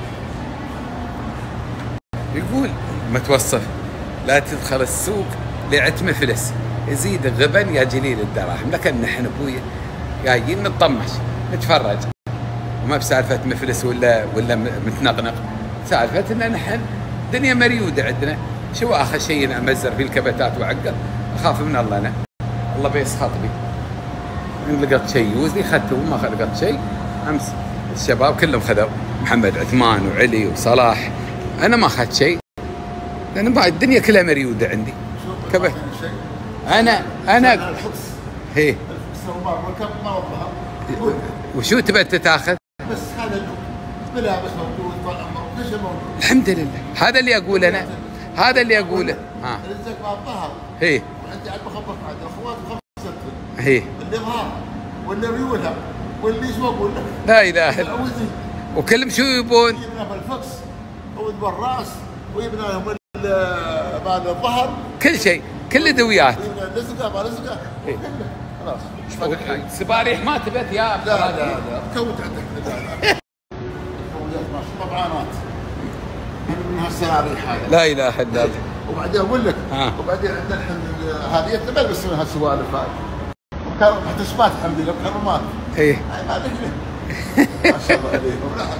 يقول متوصف لا تدخل السوق لعت مفلس يزيد الغبن يا جليل الدراهم. لكن نحن ابويا جايين نطمش نتفرج، وما بسالفه مفلس ولا متنقنق. سالفه ان نحن دنيا مريوده عندنا. شو اخر شيء امزر في الكبتات وعقل؟ اخاف من الله. انا الله بيسخط بي. ان لقيت شيء يوزني اخذته، وما لقيت شيء امس الشباب كلهم خذوا. محمد عثمان وعلي وصلاح. انا ما اخذت شيء لان بعد الدنيا كلها مريوده عندي. كبت انا الحبس. هي ركب ما وضعها. وشو تبى تاخذ؟ بس هذا ملابس موجود، كل شيء موجود الحمد لله. هذا اللي اقول انا، هذا اللي اقوله. رزقك ما الظهر. هي وعندي عاد بخبط عاد اخوات 5 6. هي اللي ظهر واللي ريولها واللي شو اقول لك. لا اله الا الله. وكلهم شو يبون؟ يبنى بالفكس ويبنى الراس ويبنى لهم بعد الظهر. كل شيء، كل ادويات. رزقه ما رزقه خلاص. سباريح ما تبت يا لا كوت عندك. لا طبعانات من هالسراريح هذا. لا اله الا الله. وبعدين اقول لك وبعدين عندنا الحين هذه تلبس من هالسوالف هذه. محتسبات الحمد لله مكرمات. ايه ما ادري ما شاء الله عليهم.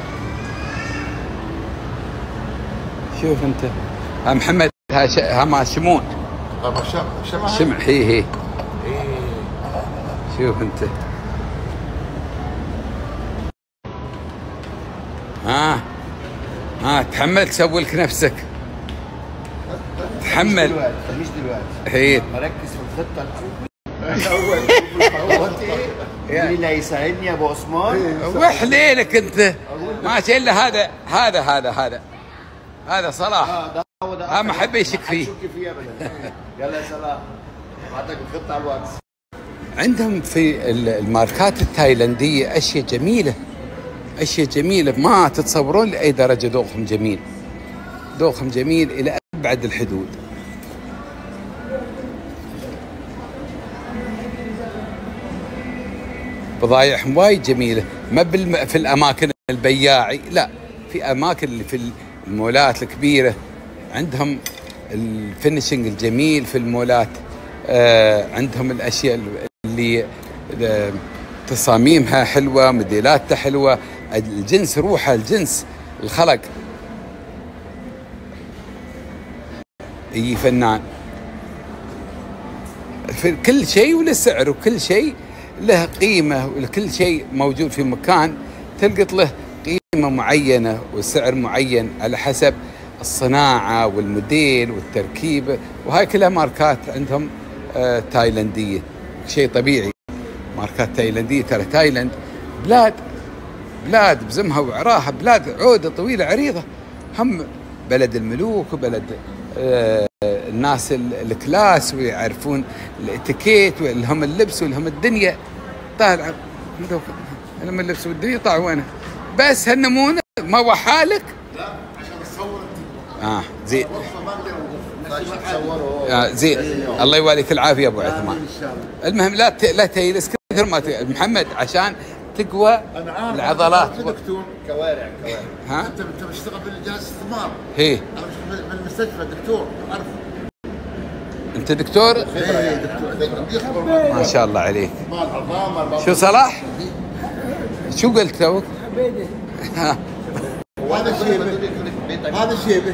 شوف انت محمد ها ما شمون. شمع. هي شوف انت. تحمل تسوي لك نفسك. تحمل. مش دلوقتي. هي مركز في الخطه الاول. اللي هيساعدني يا ابو عثمان. وحليلك انت ما شاء الا هذا صلاح. ما حب يشك فيه. يلا يا صلاح بعتك الخطه على الواتس. عندهم في الماركات التايلنديه اشياء جميله ما تتصورون لاي درجه. ذوقهم جميل الى ابعد الحدود. بضايعهم وايد جميله. ما في الاماكن البياعي، لا في اماكن اللي في المولات الكبيرة عندهم الفينيشنج الجميل في المولات. عندهم الأشياء اللي تصاميمها حلوة، موديلاتها حلوة، الجنس روحه، الجنس الخلق. اي فنان في كل شيء وله سعر، وكل شيء له قيمة، وكل شيء موجود في مكان تلقط له قيمة معينة وسعر معين على حسب الصناعة والموديل والتركيبة. وهاي كلها ماركات عندهم تايلندية، شيء طبيعي. ماركات تايلندية. ترى تايلند بلاد بزمها وعراها، بلاد عودة طويلة عريضة، هم بلد الملوك وبلد الناس الكلاس ويعرفون الاتيكيت ولهم اللبس ولهم الدنيا. طالع لما اللبس والدنيا طالع وينه؟ بس هالنمونة ما هو حالك؟ لا عشان تصور زين. زين الله يواليك العافية ابو عثمان. المهم لا تيلس كثر ما محمد عشان تقوى العضلات. دكتور كوارع. ها انت بتشتغل بالجهاز استثمار. هي انا مش بالمستشفى دكتور اعرف. انت دكتور؟ ايه دكتور. ما شاء الله عليك. مال عظام. شو صلاح؟ شو قلت توك؟ هذا شيبه.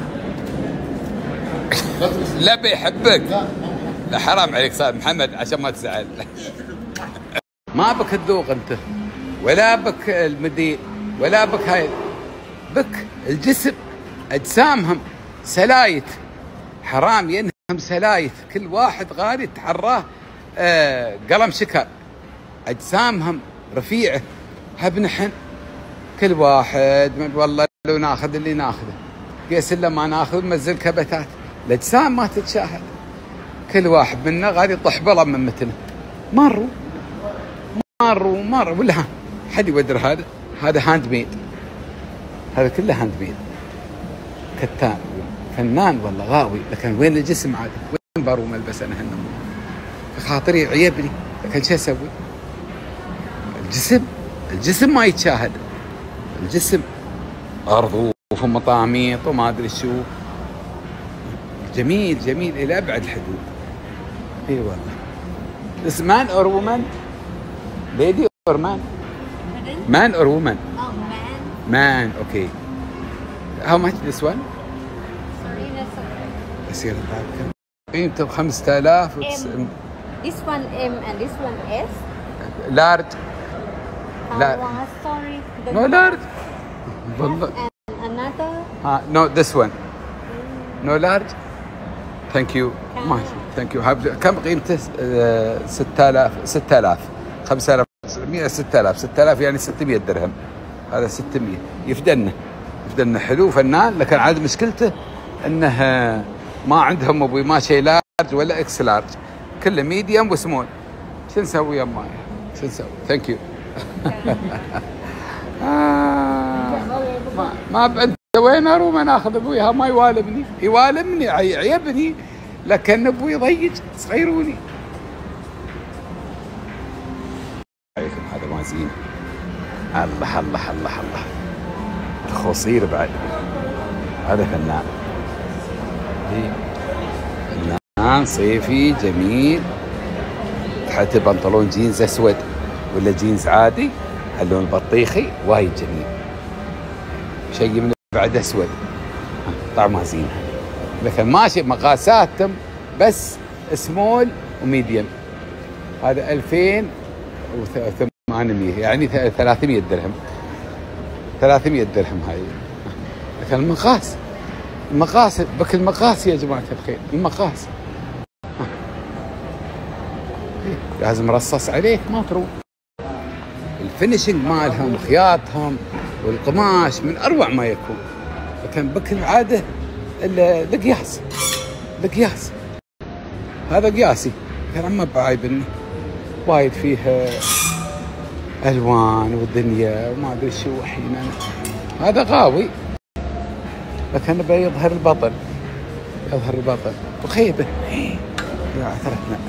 لا بيحبك. لا حرام عليك صار محمد عشان ما تزعل. ما بك الذوق انت، ولا بك المدير، ولا بك هاي، بك الجسم. اجسامهم سلايت، حرام ينهم سلايت، كل واحد غادي يتحراه قلم شكر. اجسامهم رفيعه، هب نحن كل واحد من والله لو ناخذ اللي ناخذه، قيس الا ما ناخذ ننزل كبتات. الاجسام ما تتشاهد، كل واحد منا غادي يطح بلا من متنه. مروا ولا حد يودر. هذا هاند ميد، هذا كله هاند ميد. كتان فنان والله غاوي، لكن وين الجسم عاد؟ وين بارو ملبس انا هالنمو؟ خاطري عيبني، لكن شو اسوي؟ الجسم ما يتشاهد. الجسم ارضوف ومطاميط وما ادري شو، جميل الى ابعد الحدود. اي والله. This man or woman? Lady or man? Man or woman? Oh, man. Man, okay. How much this one? Sorry, that's okay. يصير كم؟ قيمته ب 5000. This one M and this one S. Large. لا. Sorry. No large. والله. And another. No this one. No large. Thank you. ماشي. Thank you. كم قيمته؟ 6000 5900 6000 يعني 600 درهم. هذا 600 يفدنا حلو فنان، لكن عاد مشكلته انه ما عندهم ابوي ما شيء لارج ولا اكس لارج، كله ميديوم وسمول. شو نسوي يا ماي؟ شو نسوي؟ ثانك يو. ما انت وين اروح ما ناخذ ابوي؟ ما يوالمني عيبني، لكن ابوي ضيج صغيروني. عليكم هذا ما زين. الله الخصير بعد. هذا فنان. فنان صيفي جميل، تحت بنطلون جينز اسود ولا جينز عادي اللون البطيخي وايد جميل. شيء من بعد اسود طعمها زين، لكن ماشي مقاساتهم بس سمول وميديم. هذا 2800 يعني 300 درهم. 300 درهم هاي. لكن المقاس بك المقاس يا جماعة الخير، المقاس لازم رصص عليك ما تروح. الفينيشنج مالهم خياطهم والقماش من اروع ما يكون، لكن بك العاده القياس هذا قياسي، كان ما بعايبني وايد فيه الوان والدنيا وما ادري شو احيانا. هذا غاوي، لكن بيظهر البطن وخيبه يا عثرتنا.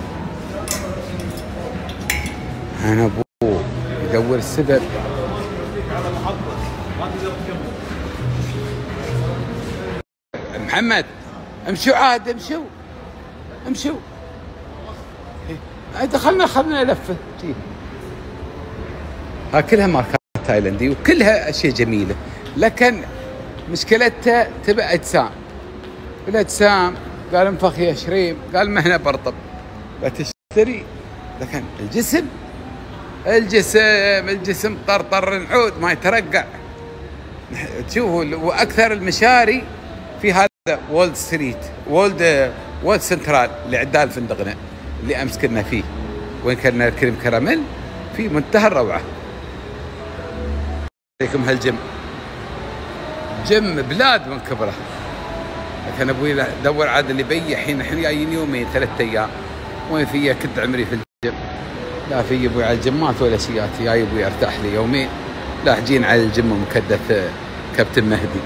انا ابوه يدور السبب. محمد امشوا عاد امشوا دخلنا خلنا لفه. ها كلها ماركات تايلندي وكلها اشياء جميله، لكن مشكلتها تبى اجسام. الاجسام قال انفخ يا شريم، قال ما هنا برطب بتشتري، لكن الجسم طرطر العود ما يترقع. تشوفوا واكثر المشاري في هذا وولد ستريت، وولد سنترال اللي عدال فندقنا اللي امس كنا فيه، وين كنا كريم كراميل، في منتهى الروعه. عليكم هالجم جم بلاد من كبره، لكن ابوي دور عاد اللي بي الحين احنا جايين يومين 3 ايام، وين في كنت عمري في الجم، لا في ابوي على الجمات ولا شياتي، جاي ابوي ارتاح لي يومين، لا جين على الجم مكدث كابتن مهدي.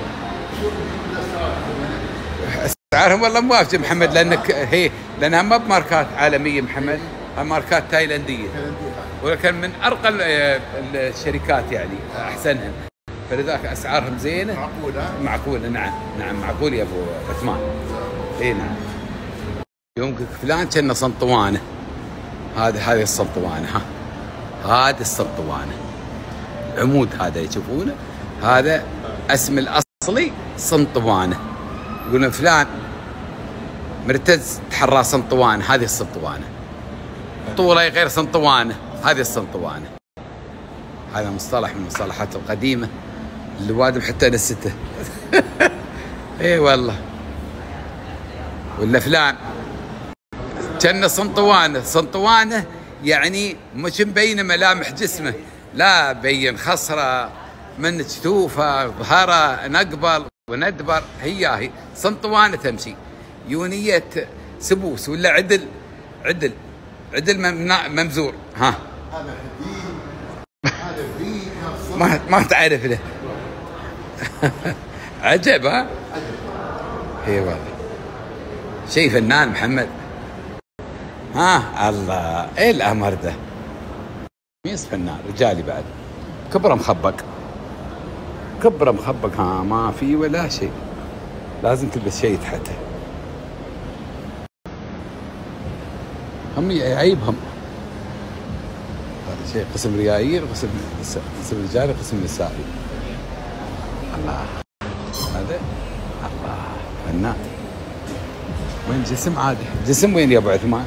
اسعارهم والله موافقه محمد، لانها ما بماركات عالميه محمد، ماركات تايلنديه، ولكن من ارقى الشركات يعني احسنها، فلذلك اسعارهم زينه معقوله. نعم معقول يا ابو عثمان. اي نعم. يوم فلان كنا سنطوانه، هذه السنطوانه، هذه السنطوانه عمود هذا يشوفونه، هذا اسم الاصلي سنطوانه. يقولون فلان مرتز تحرى سنطوانه، هذه السنطوانه. طوله غير سنطوانه، هذه السنطوانه. هذا مصطلح من المصطلحات القديمه اللي وادم حتى نسته. اي والله. ولا فلان كان سنطوانه يعني مش مبين ملامح جسمه، لا بين خصره من جتوفه ظهره نقبل وندبر، هي سنطوانه تمشي. يونيه سبوس ولا عدل ممزور. ها هذا ما تعرف له. عجب. ها اي والله شيء فنان محمد. ها الله ايه الامر ده، ميس فنان رجالي بعد، كبره مخبق ها ما في ولا شيء، لازم تلبس شيء تحته. هم يعيبهم هذا شيء، قسم ريايل، قسم رجالي، قسم نسائي. الله هذا الله فنان. وين جسم عادي؟ جسم وين يا ابو عثمان؟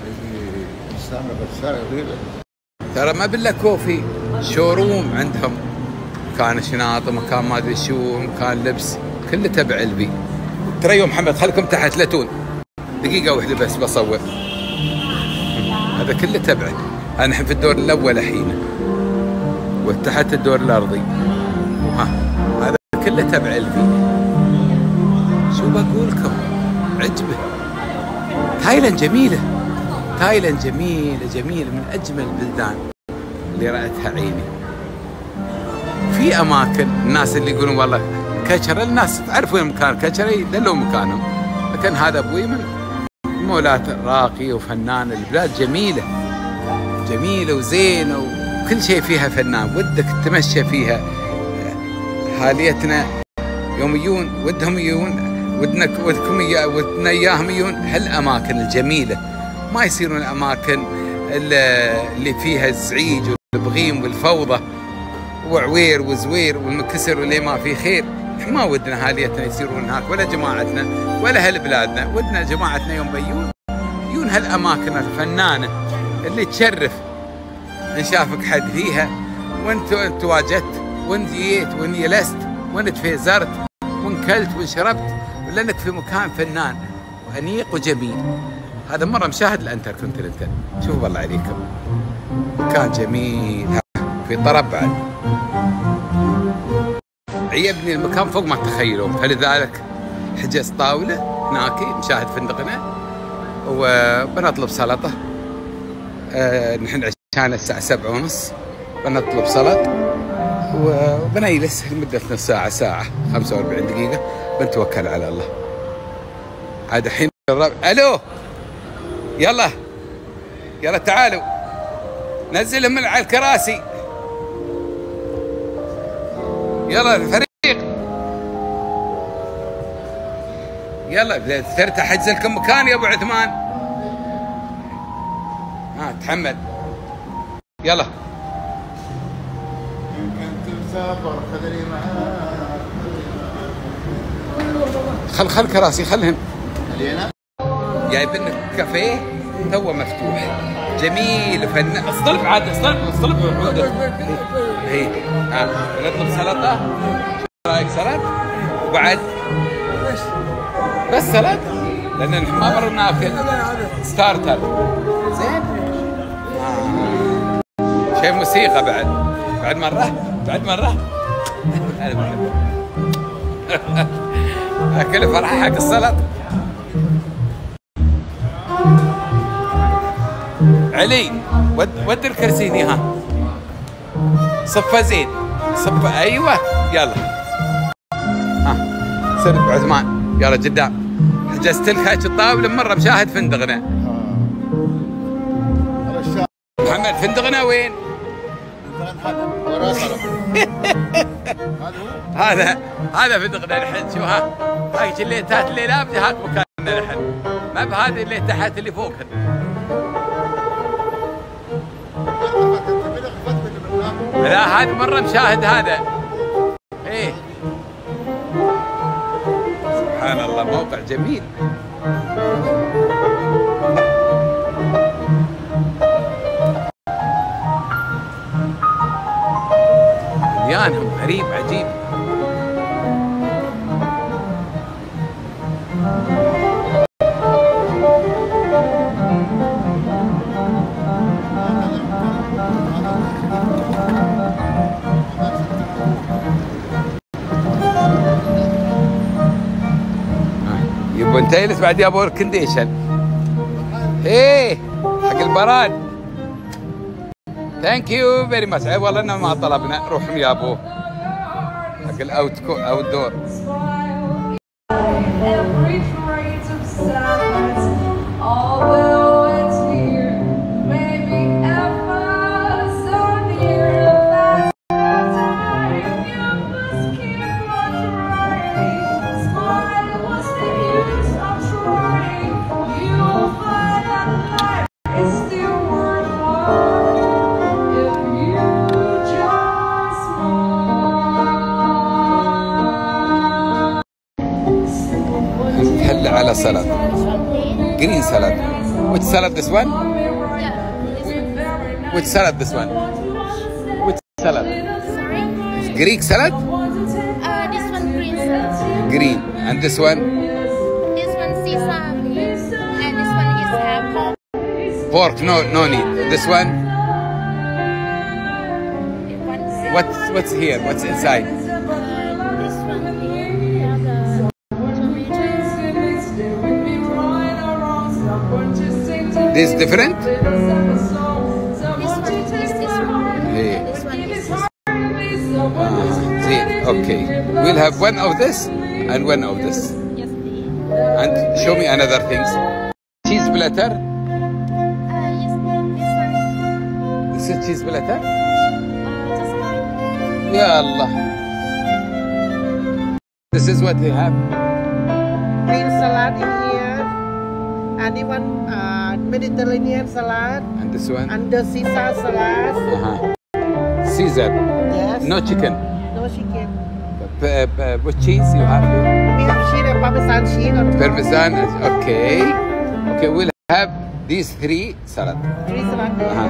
ترى ما بالله كوفي شوروم عندهم، مكان شناط، مكان ما ادري شو، مكان لبس، كله تبع البي. ترى يوم محمد خلكم تحت لا تون دقيقه واحده بس بصور. هذا كله تبعه. انا الحين في الدور الاول الحين، وتحت الدور الارضي. هذا كله تبع البي. شو بقول لكم؟ عجبه. تايلاند جميله، جميله من اجمل البلدان اللي رأتها عيني. في اماكن الناس اللي يقولون والله كشره، الناس تعرف وين مكان كشره يدلوا مكانهم، لكن هذا ابوي من مولات راقي وفنان. البلاد جميله وزينه وكل شيء فيها فنان، ودك تتمشى فيها. حاليتنا يوم يجون ودهم يجون، ودكم اياهم يجون هالاماكن الجميله، ما يصيرون الاماكن اللي فيها الزعيج والبغيم والفوضى وعوير وزوير والمكسر واللي ما في خير. ما ودنا حاليتنا يصيرون هناك، ولا جماعتنا ولا هالبلادنا. ودنا جماعتنا يوم يجون هالاماكن الفنانه اللي تشرف ان شافك حد فيها، وانت واجدت، وانت جيت، وان جلست، وان تفيزرت، وان كلت وان شربت، لانك في مكان فنان وانيق وجميل. هذا مره مشاهد الانتركونتيننتال، شوفوا بالله عليكم مكان جميل في طرب بعد. عيبني المكان فوق ما تتخيلون، فلذلك حجز طاوله هناك نشاهد فندقنا وبنطلب سلطه. نحن عشان الساعه 7:30 بنطلب سلط وبنجلس لمده نص ساعه 45 دقيقه، بنتوكل على الله. عاد الحين الو يلا تعالوا نزلهم من على الكراسي، يلا الفريق يلا صرت احجز لكم مكان يا ابو عثمان. تحمل يلا. كنت مسافر خذني معاك. خل كراسي خلهن. خلينا جايبين لك كافيه تو مفتوح جميل فن. اصطلب عاد اصطلب هي نطلب سلطه. شو رايك سلطه؟ وبعد بس سلطه لان نحن ما مرنا في ستارتر. زين شيء موسيقى بعد مره كل فرحه حق السلطه. علي ود الكرسي هني. صفه زين صفه. ايوه يلا سر ابو عثمان يلا قدام. حجزت لك هاك الطاوله مره مشاهد فندقنا. محمد فندقنا وين؟ هذا فندقنا الحين. شو هاك الليتات اللي لابده هاك مكاننا الحين. ما بهذه اللي تحت اللي فوق. لا هذه مرة مشاهد هذا. ايه سبحان الله موقع جميل. مليانهم غريب عجيب. يبون تايلس بعد يابو اير كونديشن. ايه حق البراد. ثانك يو فيري ماتش. اي والله انه ما طلبنا روح يا ابو حق الاوت دور. على salad, green salad. Which salad this one? Which salad this one? Which salad? Sorry? Greek salad? This one green salad. Green. And this one? This one sesame. And this one is pork. Pork, no need. This one? What's here? What's inside? This one here. This different? This one is this one. Hey. And this one is this one. See, okay. We'll have one of this and one of this. Yes, please. And show me another things. Cheese platter. Yes, this one. This is cheese platter. Just one. Ya Allah. This is what they have. Green salad in here. And even Mediterranean salad. And this one. And the Caesar salad. Caesar. Yes. No chicken. No chicken. What cheese you have? We have cheese and Parmesan cheese on top. Parmesan. Okay. Okay, we'll have these three salad. Three salad there.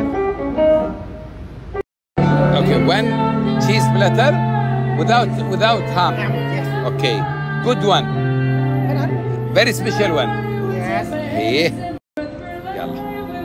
Okay, one cheese platter without ham. Yes. Okay, good one. Very special one. Yes. ايه يلا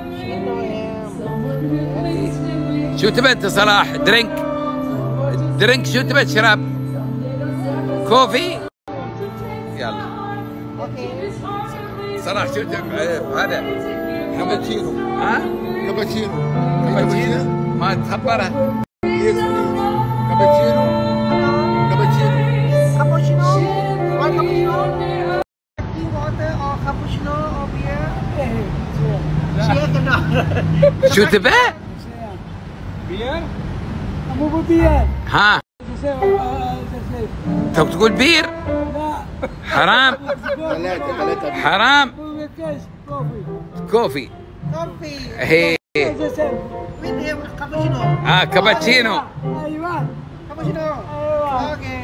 Yes. شو تبى انت صلاح؟ درينك شو تبى تشرب؟ كوفي؟ يلا Okay. صلاح شو تبى هذا؟ كابتشينو. كابتشينو. كابتشينو ما تخبرها. كابتشينو. كابتشينو. Cappuccino. One cappuccino. Tea water or cappuccino or beer. Cheer cannot. شو تبى؟ بير؟ مو ببير. ها؟ تبغى تقول بير؟ لا حرام ثلاثة حرام كوفي Coffee. هي With cappuccino. كابتشينو Cappuccino. Okay.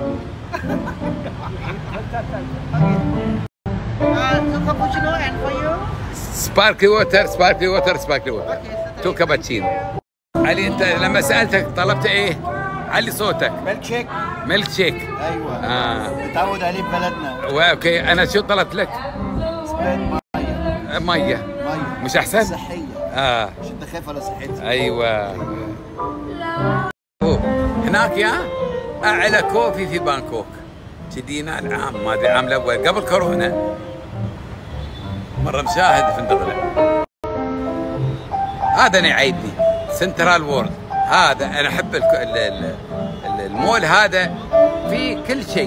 So cappuccino and for you? سباركلي ووتر سباركلي ووتر سباركلي ووتر Okay. تو كابتشينو. علي انت لما سالتك طلبت ايه؟ علي صوتك. ميلك شيك. ميلك شيك. ايوه متعود عليه ببلدنا. اوكي انا شو طلبت لك؟ ميه. ميه مش احسن؟ صحية. مش انت خايف على صحتك. ايوه. هناك يا اعلى كوفي في بانكوك جدينا العام ما ادري العام الاول قبل كورونا مره مشاهد في الفندق. هذا انا يعيبني سنترال وورد. هذا انا احب المول هذا في كل شيء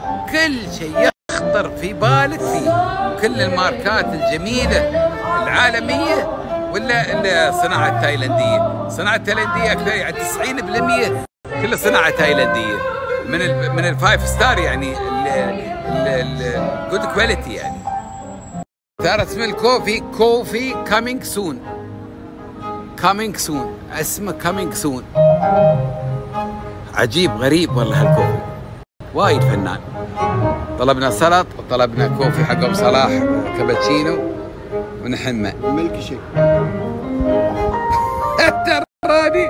يخطر في بالك فيه. كل الماركات الجميله العالميه ولا الصناعه التايلنديه. الصناعه التايلنديه اكثر يعني 90% كلها صناعه تايلنديه من الفايف ستار يعني الجود كواليتي يعني. ترى اسم الكوفي كوفي كامينج سون اسمه كامينج سون. عجيب غريب والله هالكوفي وايد فنان. طلبنا سلط وطلبنا كوفي حق ابو صلاح كابتشينو ونحمه ميلك شيك. تراني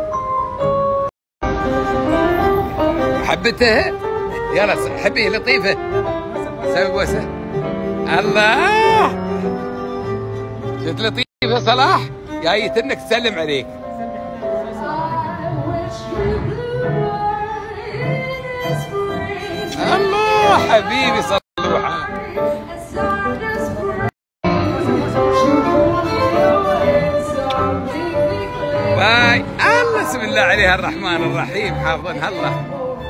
حبتها يلا حبيه لطيفه سوي بوسه. الله شفت لطيفه صلاح جايت انك تسلم عليك. الله حبيبي صلوحه. باي الله بسم الله عليها الرحمن الرحيم حافظنها الله.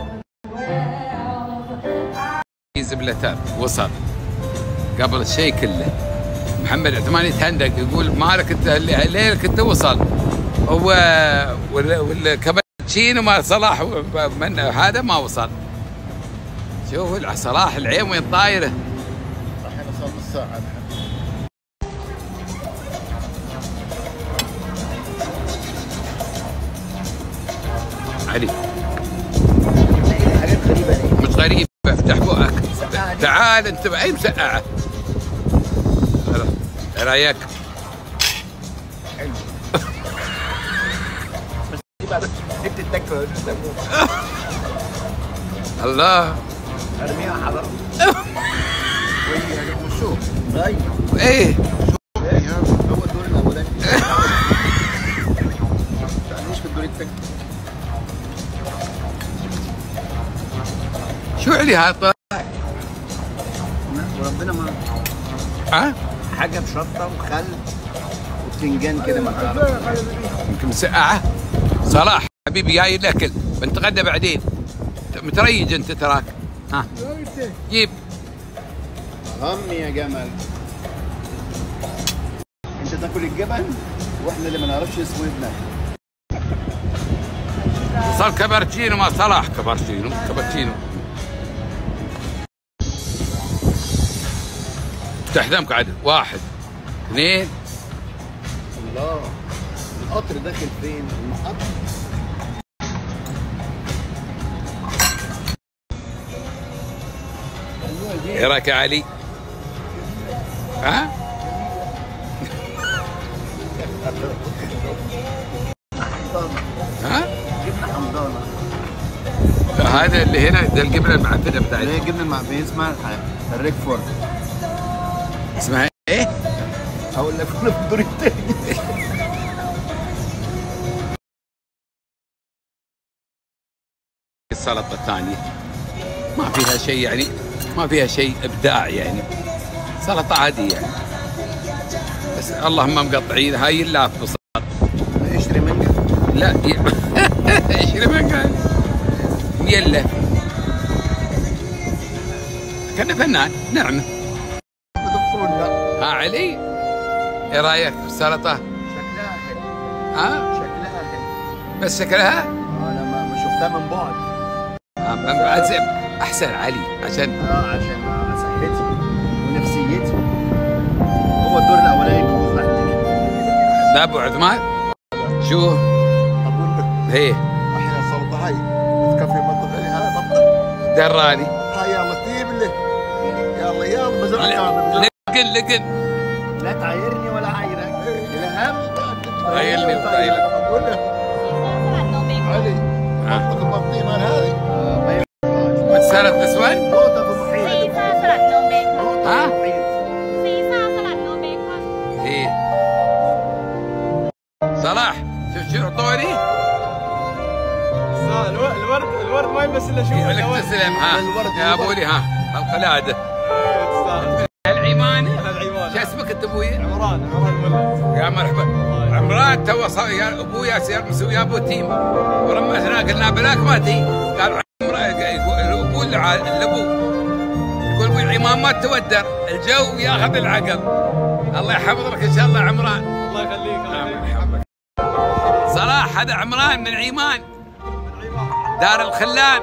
زبلتان وصل قبل الشيء كله. محمد عثمان يتهندق يقول مالك انت ليلك انت وصل هو والكابتشينو مال صلاح من هذا ما وصل. شوفوا صلاح العين وين طايره. الحين صار نص ساعة. علي حاجات غريبة. مش غريبة افتح بقك تعال انت باي مسقعة. ايه رايك؟ حلو. بس دي بعد جبت التكة الله ارميها حضر. وشوف ايوه ايه هو الدور الاولاني. مش في الدور الثاني. شو علي هذا؟ وربنا ما ها؟ حاجه بشطه وخل وبتنجان كده ما تعرفش. يمكن مسقعة. صلاح حبيبي جاي الاكل بنتغدى بعدين. متريج انت تراك. ها جيب هم يا جمل. انت تاكل الجبن واحنا اللي ما نعرفش اسمه ابنك. صار كابتشينو مع صلاح كابتشينو. افتح دمك عدل 1 2. الله القطر داخل فين؟ المحطة. ايه رايك يا علي؟ ها؟ ها؟ جبنة حمضانة. هذا اللي هنا ده الجبنه المعفنه بتاعتنا. اللي هي الجبنة المعفنة اسمها الريكفورد. اسمها ايه؟ هقول لك كنا في الدور الثاني. السلطه الثانيه ما فيها شيء يعني ما فيها شيء ابداع يعني سلطه عاديه يعني بس اللهم مقطعين هاي اللاف بصل. اشتري منك. لا اشتري منك يلا كنا فنان نعمه. ها علي ايه رايك في السلطه؟ شكلها حلو. ها؟ شكلها حلو. بس شكلها؟ انا ما شفتها من بعد. من بعد زين احسن علي عشان عشان صحتي ونفسيتي. هو الدور الاولاني يفوز عندك. لا ابو عثمان شو؟ اقول لك ايه الحين السلطه هاي تكفي بطل علي هاي بطل دراني هاي يلا سيب له يلا يلا بزرعه لقن لا تعايرني ولا عايرك. الهم عايلني اقول له علي منطقه البطيء مال هذه بتسالك نسوان؟ نقطه في المحيط ซีซ่าสลัดโนเบคอน ها؟ ซีซ่าสลัดโนเบคอน ايه صلاح شوف شو اعطوني؟ الورد ما يمثل الا شو لك تسلم ها يا ابوي ها القلاده العيمانه شو اسمك انت ابوي؟ عمران مولد. يا مرحبا عمران تو يا ابويا سير مسوي ابو تيم ورمتنا قلنا بلاك ما تي قال يقول الابو يقول ابوي العمام ما تودر الجو ياخذ العقل. الله يحفظ لك ان شاء الله عمران. الله يخليك. صلاح هذا عمران من عيمان دار الخلان.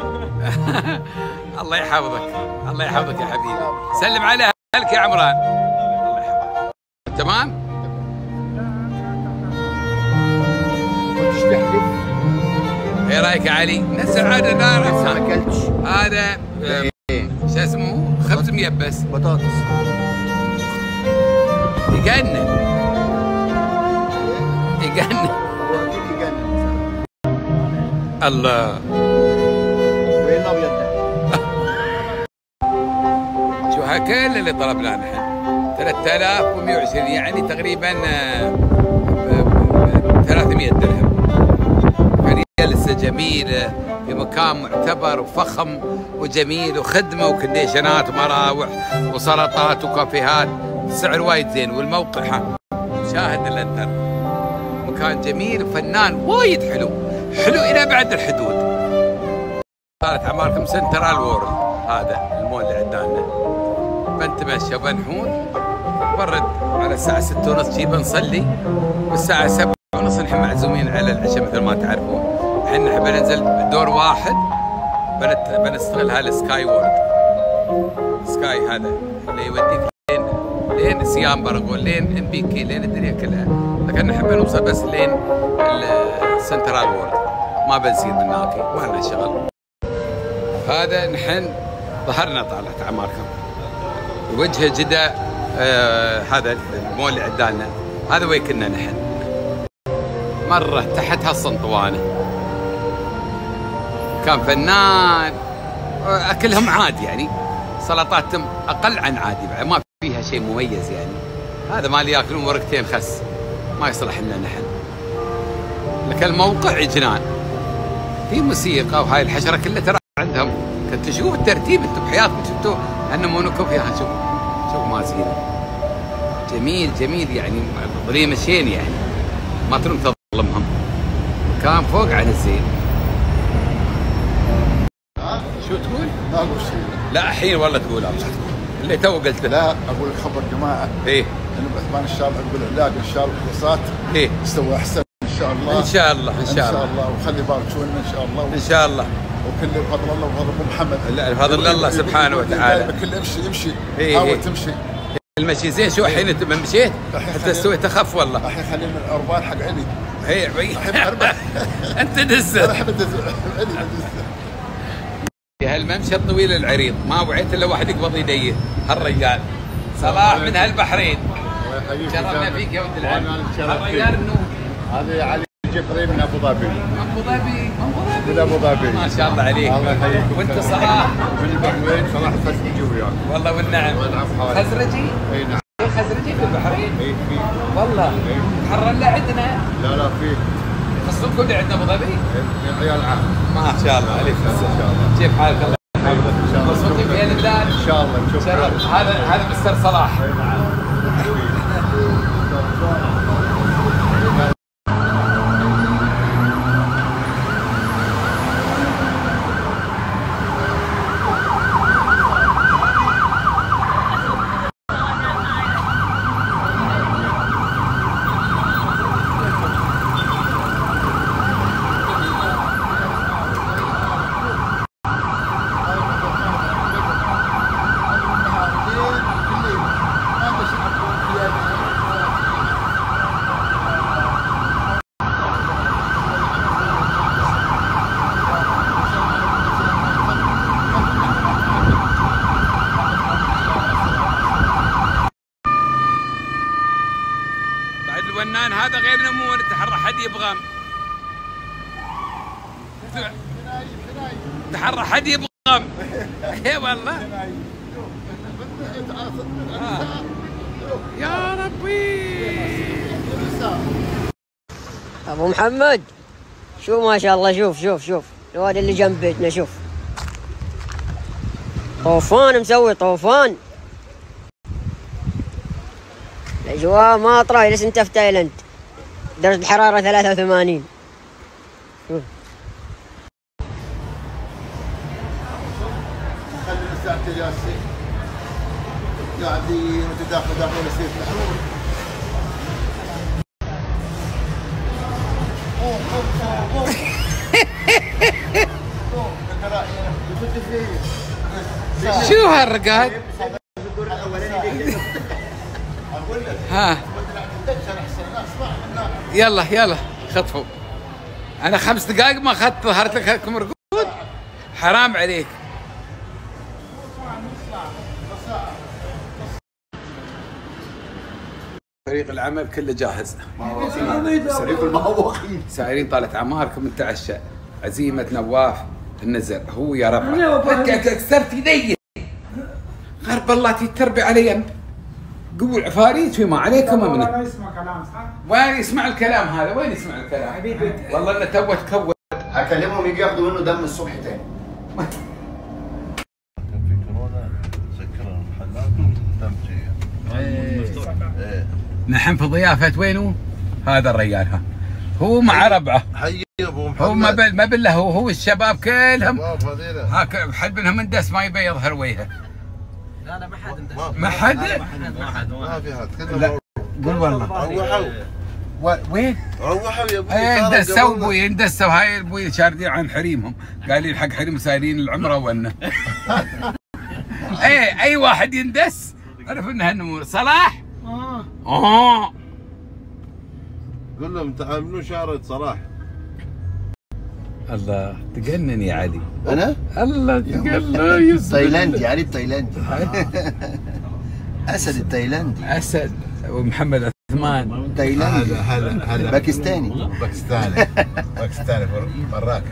الله يحفظك الله يحفظك يا حبيبي. سلم على اهلك يا عمران. الله يحفظك. تمام؟ وش تحلف؟ ايه رايك يا علي؟ نفس العاده نعرف ما اكلتش. هذا شو اسمه؟ خبز ميبس بطاطس. يجنن يجنن. اوريك يجنن. الله وين الابيض ده؟ شو كل اللي طلبناه نحن 3120 يعني تقريبا 300 درهم. يعني جلسه جميله في مكان معتبر وفخم وجميل وخدمه وكنديشنات ومراوح وسلطات وكافيهات. السعر وايد زين والموقع شاهد الانتر. مكان جميل وفنان وايد حلو حلو الى بعد الحدود. صارت عماركم سنترال وورلد هذا المول اللي عندنا. بنتمشى وبنحون برد على الساعة 6:30 شي بنصلي والساعة 7:30 نحن معزومين على العشاء مثل ما تعرفون. احنا نحب ننزل دور واحد بنستغل هالسكاي وورد. سكاي هذا اللي يوديك لين سيام برغول لين ام بي كي لين الدنيا كلها. لكن نحب نوصل بس لين السنترال وورد ما بنصير من هناك ما لنا شغل. هذا نحن ظهرنا طالعت اعماركم وجه جدة. هذا المول اللي عندنا هذا وين كنا نحن مرة تحت هالصنطوانة. كان فنان اكلهم عادي يعني سلطاتهم اقل عن عادي ما فيها شيء مميز يعني. هذا ما اللي ياكلون ورقتين خس ما يصلح لنا نحن. لكن الموقع جنان في موسيقى وهاي الحشرة كلها ترى عندهم. كنت تشوف الترتيب انتم بحياتكم شفتوه انه مونوكو فيها. شوف ما زين جميل جميل يعني ضريم مشين يعني ما تروم تظلمهم. كان فوق عن الزين. شو تقول؟ لا اقول شيء. لا الحين والله تقول اللي تو قلته. لا اقول لك خبر جماعه ايه انه بعثمان ان شاء الله عقب العلاج ان شاء الله الفحوصات ايه يستوي احسن ان شاء الله. ان شاء الله ان شاء الله. وخلي يبارك شونا ان شاء الله. ان شاء الله. وكل بفضل الله وفضل ابو محمد. لا بفضل الله سبحانه وتعالى. كله يمشي إيه حاول إيه. تمشي. المشي زين. شو الحين انت من مشيت؟ حتى سويت اخف والله. الحين خلينا من الاربان حق علي. هي احب اربح. انت دزت. انا احب ادز علي في هالممشى الطويل العريض ما وعيت الا واحد يقبض يديه هالرجال. صلاح من هالبحرين. شرفنا فيك يا ولد العم. الرجال انه هذا علي الجبري من ابو ظبي. من ابو ظبي من ابو ظبي. ما شاء الله عليك. الله يحييك. وانت صلاح من البحرين صلاح خزرجي وياك. والله والنعم. خزرجي؟ اي نعم. خزرجي في البحرين؟ اي في. والله تحرر له عندنا. لا في. خصوصكم اللي عندنا ابو ظبي؟ عيال عام. ما شاء الله عليك. ان شاء الله. كيف حالك الله يحفظك؟ ان شاء الله. مبسوطين بين الله؟ ان شاء الله نشوف. هذا مستر صلاح. يا نمون تحرى حد يبغم. تحرى حد يبغم. اي والله. يا ربي. ابو محمد شو ما شاء الله، شوف شوف شوف الواد اللي جنب بيتنا، شوف طوفان مسوي طوفان. الاجواء ماطره جالس انت في تايلاند، درجه الحراره 83. شوف خلي الساعة جالسين قاعدين وتداخلون يصير تحول. شو هالرقاد؟ ها يلا يلا خطفوا. انا 5 دقائق ما اخذت ظهرت لكم رقود، حرام عليك. فريق العمل كله جاهز. فريق المهوقين سائرين طالت اعماركم نتعشى. عزيمه نواف النزر هو يا رب. كسرت يدي. غرب الله تتربي علي انت. قبول عفاريت فيما عليكم امنه. وين يسمع كلام صح؟ وين يسمع الكلام هذا؟ وين يسمع الكلام؟ والله انه تو تكون. هكلمهم يجي ياخذوا منه دم الصبح تاني. في كورونا سكروا المحلات تمشي. نحن في ضيافه وينو؟ هذا الرجال ها. هو مع ربعه. حي ابو محمد. هو ما بالله هو الشباب كلهم. شباب هذيلا. هاك حد منهم اندس ما يبي يظهر وجهه. لا لا ما حد اندس. ما حد؟ ما في حد لا قول والله. روحوا. وين؟ روحوا يا ابوي. اندسوا ابوي اندسوا. هاي ابوي شاردين عن حريمهم، قايلين حق حريم سايرين العمره ونا. اي واحد يندس عرف انها النمور. صلاح؟ قول لهم تعاملوا شارة صلاح. الله تجنن يا علي. انا؟ الله تجنن. تايلاندي علي التايلاندي. اسد التايلاندي. اسد ومحمد عثمان تايلاندي. هلا باكستاني. باكستاني مراكش.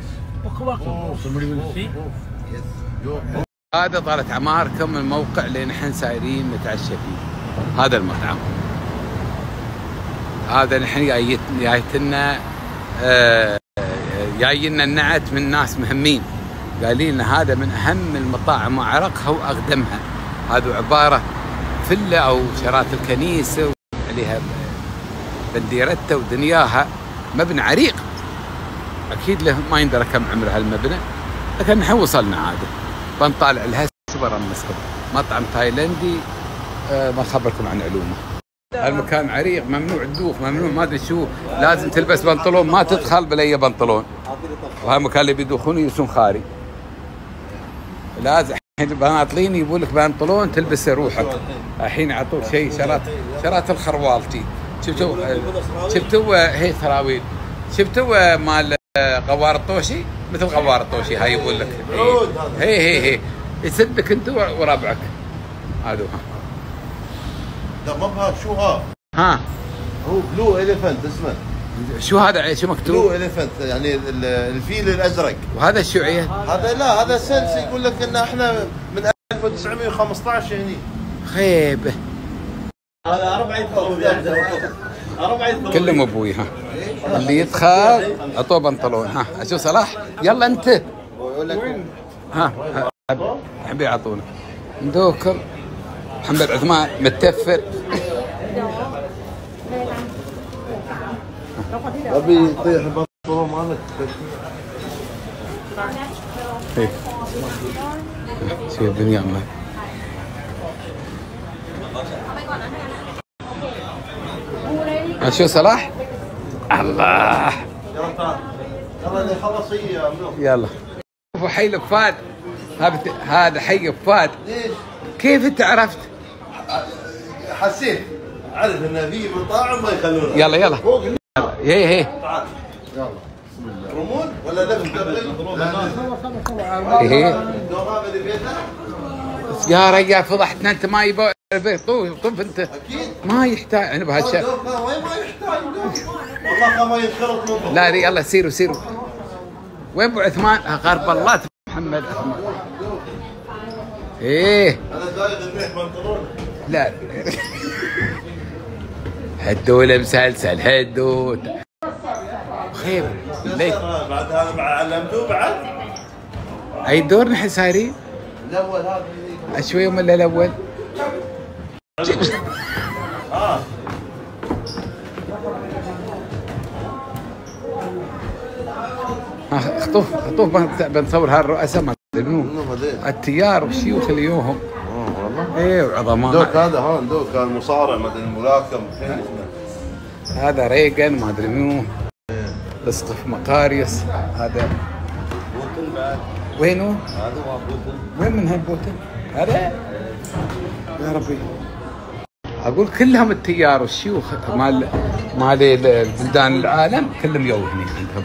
هذا طالت اعماركم الموقع اللي نحن سايرين نتعشى فيه. هذا المطعم. هذا نحن جايتنا جاينا النعت من ناس مهمين، قالين لنا هذا من اهم المطاعم وعرقها واقدمها. هذا عباره فله او شرات الكنيسه عليها بنديرته ودنياها، مبنى عريق اكيد له ما يندرى كم عمر هالمبنى، لكن نحن وصلنا عاده بنطالع لها سوبر مسكب مطعم تايلندي. ما خبركم عن علومه. المكان عريق، ممنوع الدوخ، ممنوع ما ادري شو، لازم تلبس بنطلون، ما تدخل بلا بنطلون. وهالمكان اللي بيدخلون يلبسون خاري. لازم الحين البناطلين يبوا لك بنطلون تلبس روحك. الحين يعطوك شيء شرات الخروالتي. شفتوا هي سراويل، شفتوا مال غوار الطوشي، مثل غوار الطوشي هاي يقول لك. هي يسدك انت وربعك. هذا لا ما بها شو ها هو بلو إليفنت اسمه. شو هذا؟ شو مكتوب؟ بلو إليفنت يعني الفيل الازرق. وهذا الشو عيال؟ هذا لا هذا سنس يقول لك ان احنا من 1915 هني. خيبه. هذا 4 كلهم ابوي. ها اللي يدخل اعطوه بنطلون. ها شو صلاح؟ يلا انت. ها حبي يعطونا ندوكم. محمد عثمان متفر. ابي يطيح البنطلون مالك. شو الدنيا ما شو صلاح؟ الله يلا اللي خلص هي. يلا شوفوا حي الفهد. هذا حي الفهد. ليش؟ كيف انت عرفت؟ حسيت عرف ان في مطاعم ما يخلونها. يلا هي تعال يلا. رمون ولا لبن قبل؟ هي الدوام اللي بيتها يا رجال فضحتنا انت. ما يبغى طف انت. اكيد ما يحتاج انا بهالشيء. وين ما يحتاج والله ما ينخرط منه. لا يلا سيروا. وين ابو عثمان؟ غرب الله محمد عثمان. ايه انا دايق الريح بنطلون. لا هدوله مسلسل هدو خير ليه بعد هذا مع علمتوه بعد؟ اي دور نحن سايرين؟ الاول هذا شوي ولا الاول؟ خطوف بنصور هالرؤساء ما ادري منو التيار والشيوخ اللي يوهم. والله ايه وعظماء. دوك هذا هون دوك كان مصارع ما ادري الملاكم هذا ريغن ما ادري منو. اسقف مقاريوس هذا بوتن بعد. وينه؟ هذا هو بوتن. وين من هالبوتن؟ هذا يا ربي اقول كلهم التيار والشيوخ مال بلدان العالم كلهم يو هني عندهم.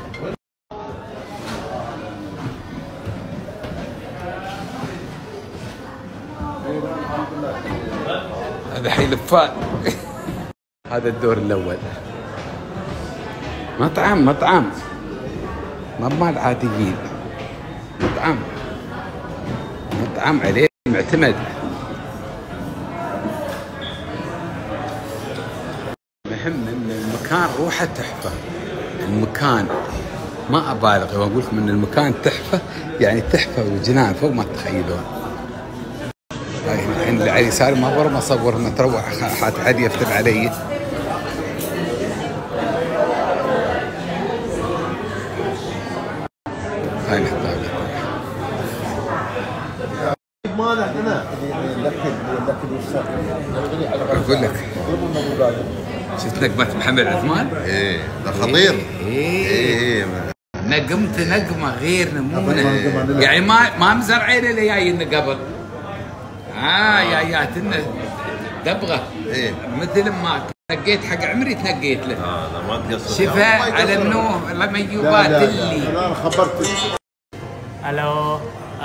هذا حيلفان. هذا الدور الاول. مطعم ما مال عاديين. مطعم عليه معتمد. مهم ان المكان روحه تحفه. المكان ما ابالغ واقول لكم ان المكان تحفه، يعني تحفه وجنان فوق ما تتخيلون. الحين اللي على يساري ما ورا ما اصور ما تروح حات عادي يفتل علي. هاي نحطها مالك انا اقول لك شفت نقمة محمد عثمان؟ ايه ده خطير. ايه نقمت نقمة غير نمونة يعني ما مزرعين اللي جايين قبل. جاياتنا دبغة. ايه مثل ما تنقيت حق عمري تنقيت له. لا ما تقصر. شفاء على منو لميوبات اللي انا خبرتك. Hello,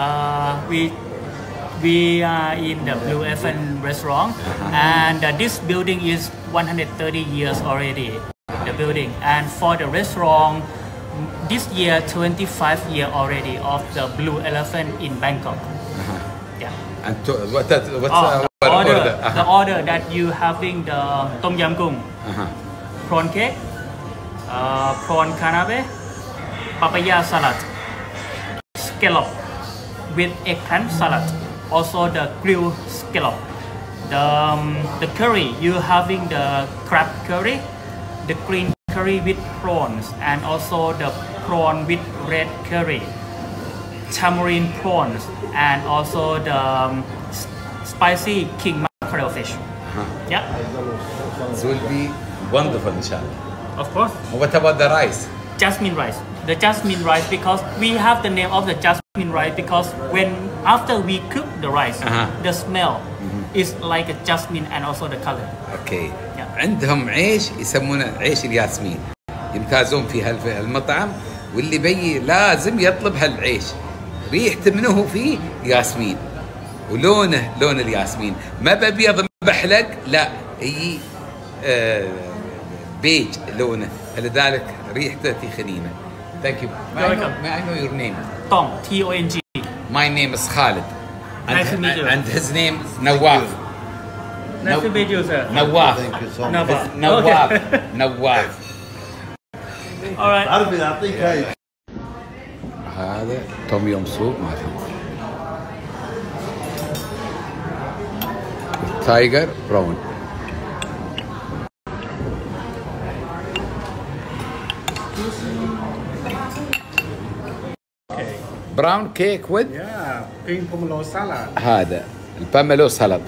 we are in the Blue Elephant restaurant, and this building is 130 years already. The building, and for the restaurant, this year 25 year already of the Blue Elephant in Bangkok. Yeah. And what's the order that you having the tom yam goong, prawn cake, prawn kanabe, papaya salad, scallop with eggplant salad, also the grilled scallop. The curry, you having the crab curry, the green curry with prawns, and also the prawn with red curry, tamarind prawns, and also the spicy king mackerel fish. Yeah. It will be wonderful, inshallah. Of course. What about the rice? Jasmine rice. The jasmine rice, because we have the name of the jasmine rice because after we cook the rice, the smell is like a jasmine and also the color. Okay. عندهم عيش يسمونه عيش الياسمين يمتازون في هالمطعم، واللي بي لازم يطلب هالعيش. ريحته منه فيه ياسمين ولونه لون الياسمين، ما ببيض بحلق لا هي بيج لونه، فلذلك ريحته خنينه. Thank you. May I know your name? Tong, T-O-N-G. My name is Khalid. Nice to meet you. And his name Nawaf. Nice to meet you, sir. Nawaf. Thank you so much. Nawaf. Nawaf. All right. عارف يعطيك هاي. هذا توم يوم سوب مالهم. تايجر براون. براون كيك with pink pomelo salad. هذا الباميلو سلطة.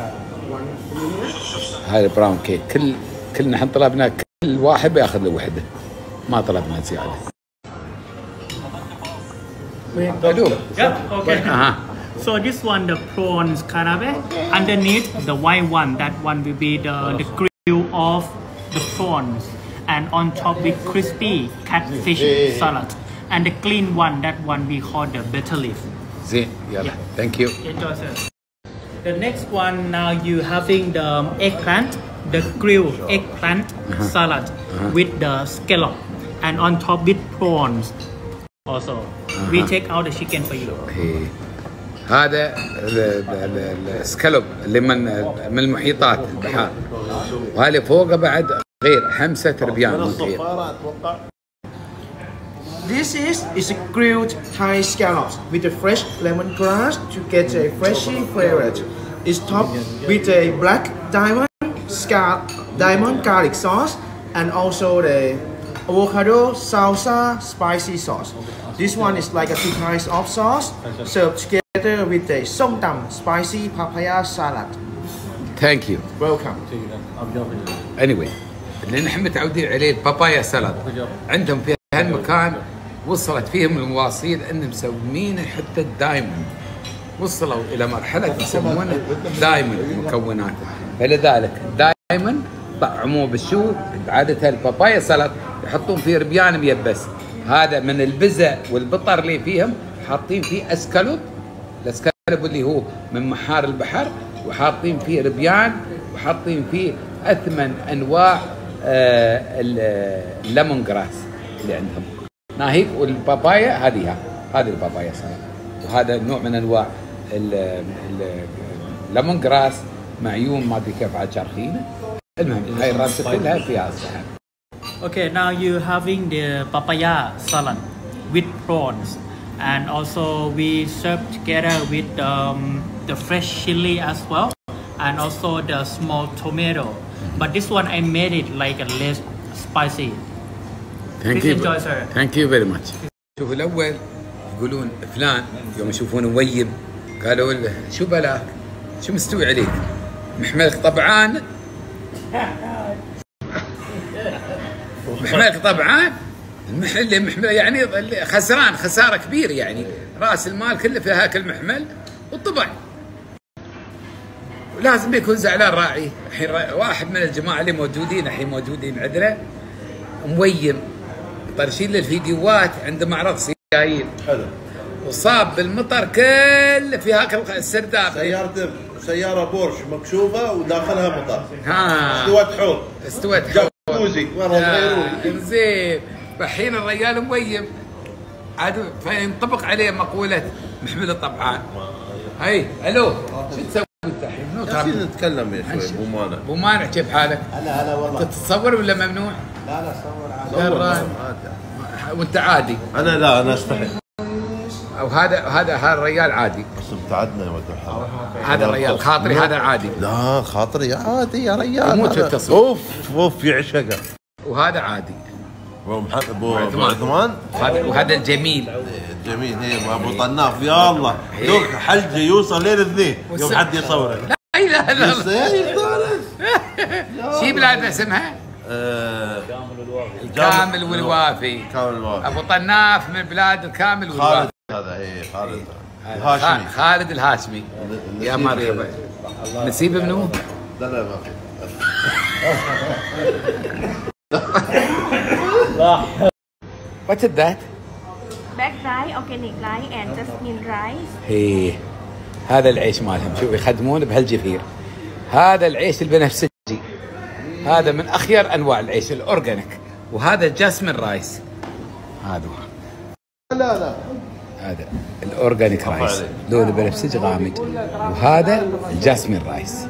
هذا براون كيك كلنا احنا طلبنا كل واحد بياخذ له وحده، ما طلبنا زياده. Yeah, okay. So this one, the prawns karabe. Underneath the white one, that one will be the grill of the prawns, and on top with crispy catfish salad. And the clean one, that one we call the betel leaf. زين يلا. Thank you. Enjoy, sir. The next one now you having the eggplant, the grilled eggplant salad with the scallop and on top with prawns. Also, we take out the chicken for you. إيه. هذا السكالوب اللي من المحيطات البحار، وهذا فوقه بعد غير 5 ربيان من غير. This is a grilled Thai scallops with a fresh lemongrass to get a freshy flavor. It's topped with a black diamond garlic sauce and also the avocado salsa spicy sauce. This one is like a 2 kinds of sauce served together with a som tam spicy papaya salad. Thank you. Welcome. Anyway اللي نحن متعودين عليه البابايا سلطة، عندهم في هالمكان وصلت فيهم المواصيل ان مسمينه حتى دايموند، وصلوا الى مرحله يسمونه دايموند مكوناته، فلذلك دايموند طعموه بالشو عاده البابايا سلطة يحطون فيه ربيان ميبس، هذا من البزة والبطر اللي فيهم حاطين فيه اسكالوب، الاسكالوب اللي هو من محار البحر، وحاطين فيه ربيان، وحاطين فيه 8 انواع الليمون جراس اللي عندهم ناهيك، والبابايا هذه البابايا صار، وهذا نوع من انواع الليمون جراس معيون ما ادري كيف عاد شارخينه. المهم هاي الراسه كلها فيها الصحن. Okay, now you having the papaya salad with prawns, and also we serve together with the fresh chili as well, and also the small tomato. But this one I made it like a less spicy. Thank Please you. enjoy, sir. Thank you very much. شوفوا الاول يقولون فلان يوم يشوفونه مويب قالوا له شو بلاك؟ شو مستوي عليك؟ محملك طبعان؟ محملك طبعان؟ المحمل يعني خسران خساره كبيره، يعني راس المال كله في هاك المحمل والطبع. ولازم يكون زعلان راعي. الحين واحد من الجماعه اللي موجودين الحين موجودين عندنا مويم طرشين للفيديوهات عنده معرض سيايير، حلو، وصاب بالمطر كله في هاك السرداب، سيارة بورش مكشوفة وداخلها مطر، استوت حوض جاكوزي مرة زين. فالحين الرجال مويم عاد فينطبق عليه مقولة محمل الطبعان. هاي الو شو تسوي انت الحين؟ نتكلم يا شوي ابو مانع. ابو مانع كيف حالك؟ هلا والله. تتصور ولا ممنوع؟ لا صور عادي. وانت عادي؟ انا استحي. وهذا الرجال عادي. بس ابتعدنا يا ولد الحلال. هذا الرجال خاطري هذا عادي. لا خاطري عادي يا رجال. يموت في التصوير. اوف يعشقه. وهذا عادي. ابو عثمان. وهذا الجميل. جميل هي ابو طناف يا الله. دوك حلجه يوصل لين الاثنين يوم حد يصوره. لا اله الا الله. شي بلادنا اسمها؟ الكامل والوافي. ابو طناف من بلاد الكامل والوافي. خالد هذا خالد الهاشمي. خالد الهاشمي. يا مرحبا. نسيب منو؟ لا ما في. What is that? Black rice, organic rice and jasmine rice. هي هذا العيش مالهم، شوف يخدمون بهالجفير. هذا العيش البنفسجي، هذا من اخير انواع العيش الاورجانيك، وهذا جاسمين رايس. هذا لا هذا الاورجانيك رايس لونه بنفسجي غامق، وهذا الجاسمين رايس.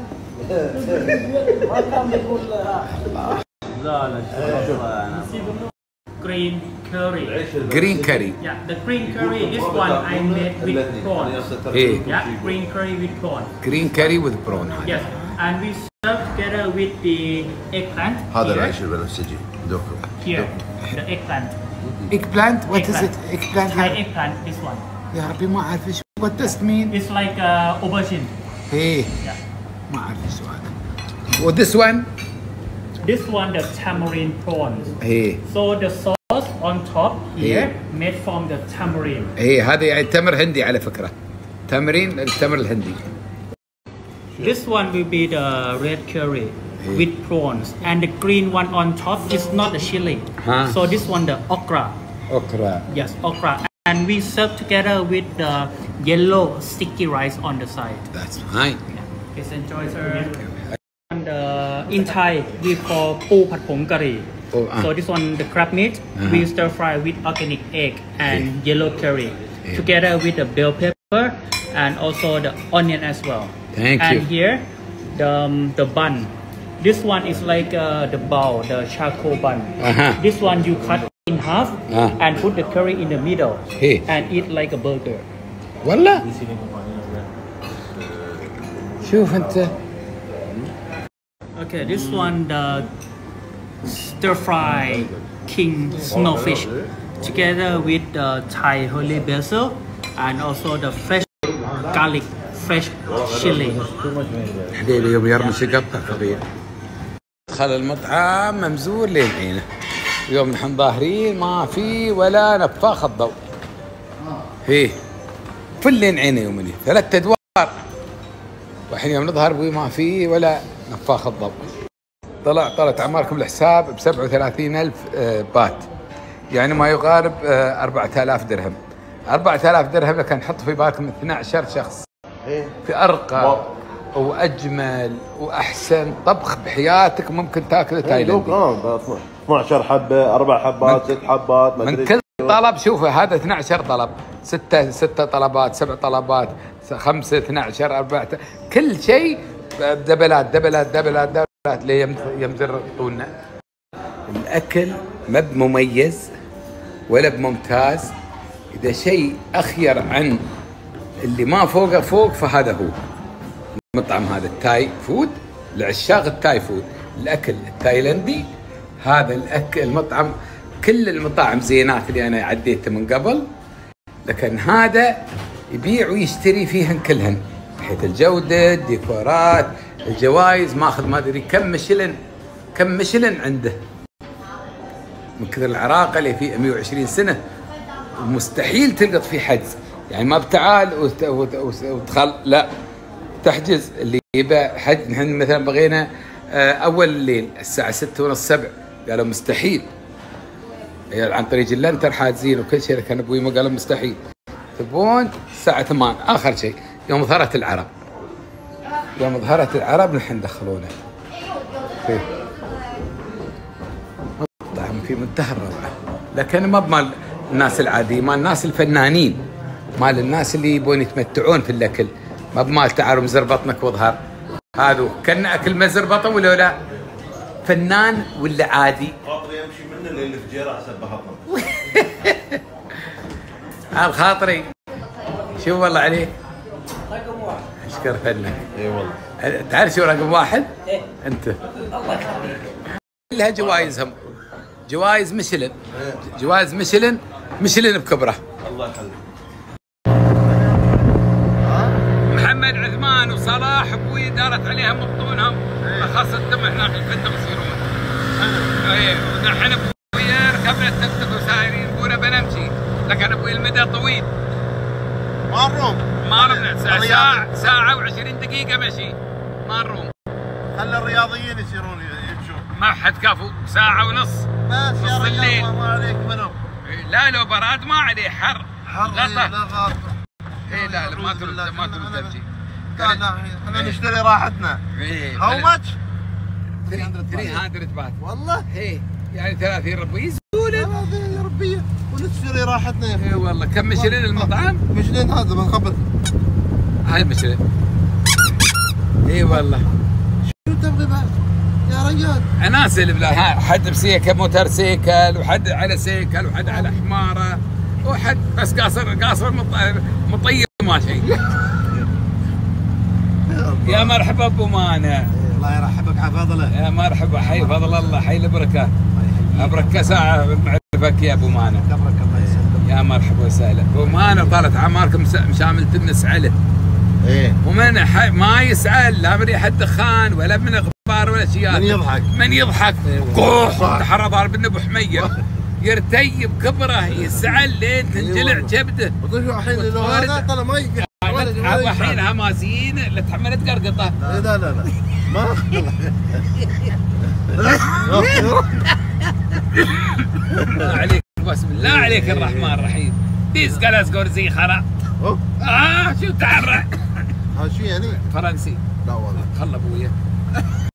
Green curry. Green curry. Yeah, the green curry. This one I made with prawn. Yeah, green curry with prawn. Green curry with prawn. Yes, and we serve together with the eggplant. هذا العيش البنفسجي دوكو. Here, the eggplant. Eggplant? What is it? Eggplant. Thai eggplant. This one. يا ربي ما أعرف إيش. What does it mean? It's like aubergine. Hey. Yeah. ما أعرف إيش هذا. Well, this one? This one the tamarind prawns. Hey. So the sauce on top here made from the tamarind. Hey, هذا يعني تمر هندي على فكرة. تمرين التمر الهندي. This one will be the red curry with prawns, and the green one on top is not the chili. So this one the okra. Okra. Yes, okra. And we serve together with the yellow sticky rice on the side. That's fine. Yeah. Please enjoy, sir. And in Thai, we call pu phat phong curry. So this one, the crab meat, we stir fry with organic egg and yellow curry, together with the bell pepper and also the onion as well. Thank you. And here, the bun. This one is like the bao, the charcoal bun. This one you cut in half and put the curry in the middle and eat like a burger. والله شوف انت. Okay, this one the stir fry king snowfish together with the Thai holy basil and also the fresh garlic, fresh chili. حبيبي يوم يرمش قطع قضية. دخل المطعم ممزور لين عينه. يوم نحن ظاهرين ما في ولا نفاخ الضوء. هي فل لين عينه يومني 3 أدوار. والحين يوم نظهر بوي ما في ولا نفاخ الضوء. طلعت اعماركم الحساب ب 37,000 بات، يعني ما يقارب 4,000 درهم. 4,000 درهم لكن نحط في بالكم 12 شخص في ارقى واجمل واحسن طبخ بحياتك ممكن تاكله تايلاندي. 12 حبه 4 حبات 6 حبات من كل طلب. شوفوا هذا 12 طلب، 6 طلبات 7 طلبات 5 12 4 كل شيء دبلات ليه يمزرطونا. الاكل ما بمميز ولا بممتاز، اذا شيء اخير عن اللي ما فوقه فوق فهذا هو المطعم هذا التاي فود. لعشاق التاي فود الاكل التايلندي هذا الاكل المطعم. كل المطاعم زينات اللي انا عديتها من قبل، لكن هذا يبيع ويشتري فيهن كلهن، بحيث الجوده، الديكورات، الجوائز. ماخذ ما ادري كم مشلن عنده من كثر العراقه اللي فيه 120 سنه، ومستحيل تلقط فيه حجز. يعني ما بتعال وتخل، لا تحجز. اللي يبيع حجز نحن مثلا بغينا اول الليل الساعه 6 ونص 7، قالوا مستحيل. يعني عن طريق اللنتر حاجزين وكل شيء، كان ابوي ما قالوا مستحيل. تبون الساعه 8 اخر شيء. يوم ظهرت العرب نحن دخلونا فيه مطعم في منتهى الروعه، لكن ما بمال الناس العاديين، مال الناس الفنانين، مال الناس اللي يبون يتمتعون في الاكل، ما بمال تعالوا مزربطنك واظهر. هذا كان اكل مزربطه ولا لا فنان ولا عادي؟ خاطري يمشي منه اللي في جيره حسب بهطم. هذا خاطري. شو والله عليك؟ رقم 1. اشكر فنك. اي والله. تعرف شو رقم 1؟ إيه؟ انت. الله يخليك. كلها جوائزهم، جوائز ميشلن بكبره. الله يخليك. محمد عثمان وصلاح ابوي دارت عليهم بطونهم، خاصتهم هناك الفندق يصيرون. ايه ونحن ابوي ركبنا التك وسايرين نقول بنمشي، لكن ابوي المدى طويل. ما نروم ساعة و20 دقيقة مشي، ما نروم. خلي الرياضيين يصيرون يمشون. ما حد كفو، ساعة ونص. بس يا رياض ما عليك منهم. لا لو براد ما عليه حر. غطا. لا غاطة. اي لا ما ترد تمشي. لا احنا نشتري راحتنا. هاو ماتش؟ 300 بات. والله؟ ايه يعني 30 ربية. 30 ربية ونشتري راحتنا يا اخي. اي والله. كم مشلين المطعم؟ مشلين هذا بنخبط. هاي مشلين. اي والله. شو تبغي بعد؟ يا رجال. عناسل بلا حد بسيكل موتر سيكل، وحد على سيكل، وحد على حمارة، وحد بس قاصر مطيب ما شيء. يا مرحبا ابو مانع. الله يرحبك حفظله. يا مرحبا، حي فضل الله، حي البركه. ابركه ساعه معرفك يا ابو مانع. كبرك الله يسلمك. يا مرحبا وسهلا. ابو مانع طالت اعماركم مشاملة نسعله. ايه. ومن ما يسعل لا من ريحه دخان ولا من غبار ولا شيء. من يضحك كوح تحرى ضارب ابو حميه يرتيب كبره يسعل لين تنجلع كبده. وشو الحين لو هذا طلع ما يقع. الحين هماسيين اللي تحملت قرقطه. لا ما الله عليك، بسم الله عليك الرحمن الرحيم. ديز قلس قرزي خرا. شو تعرى؟ شو يعني؟ فرنسي. لا والله. خل ابويا.